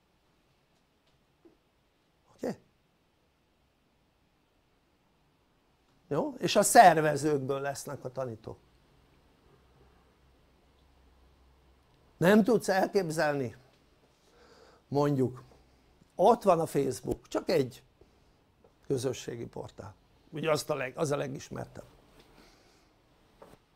Oké? Okay? Jó? És a szervezőkből lesznek a tanítók. Nem tudsz elképzelni, mondjuk ott van a Facebook, csak egy közösségi portál, ugye az a legismertebb.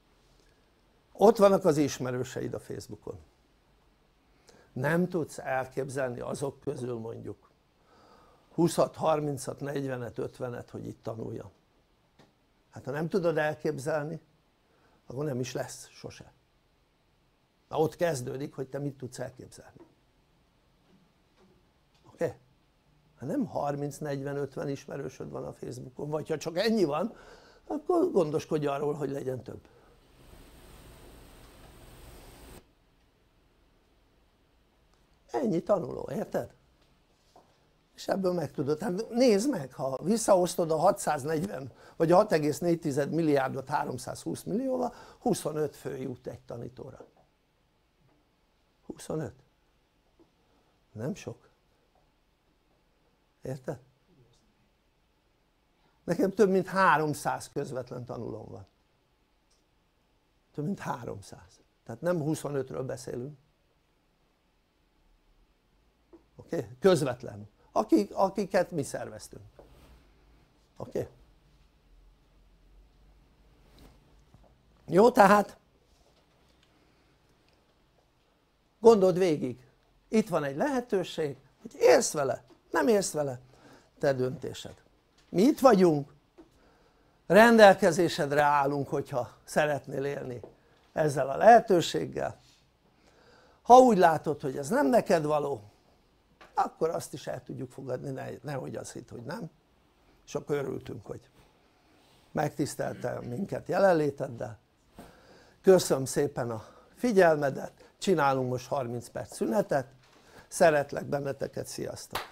ott vannak az ismerőseid a Facebookon, nem tudsz elképzelni azok közül mondjuk 20-at, 30-at, 40-et, 50-et, hogy itt tanulja. Hát ha nem tudod elképzelni, akkor nem is lesz sose. Na ott kezdődik, hogy te mit tudsz elképzelni. Oké? Okay? Ha nem 30-40-50 ismerősöd van a Facebookon, vagy ha csak ennyi van, akkor gondoskodj arról, hogy legyen több. Ennyi tanuló, érted? És ebből megtudod, hát nézd meg, ha visszaosztod a 640 vagy a 6,4 milliárdot 320 millióval, 25 fő jut egy tanítóra. 25. Nem sok. Érted? Nekem több mint 300 közvetlen tanulóm van. Több mint 300. Tehát nem 25-ről beszélünk. Oké? Okay? Közvetlen. Akiket mi szerveztünk. Oké? Okay? Jó, tehát gondold végig, itt van egy lehetőség, hogy élsz vele, nem élsz vele, te döntésed. Mi itt vagyunk, rendelkezésedre állunk, hogyha szeretnél élni ezzel a lehetőséggel. Ha úgy látod, hogy ez nem neked való, akkor azt is el tudjuk fogadni, nehogy azt hidd, hogy nem, és akkor örültünk, hogy megtiszteltél minket jelenléteddel. Köszönöm szépen a figyelmedet, csinálunk most 30 perc szünetet, szeretlek benneteket, sziasztok!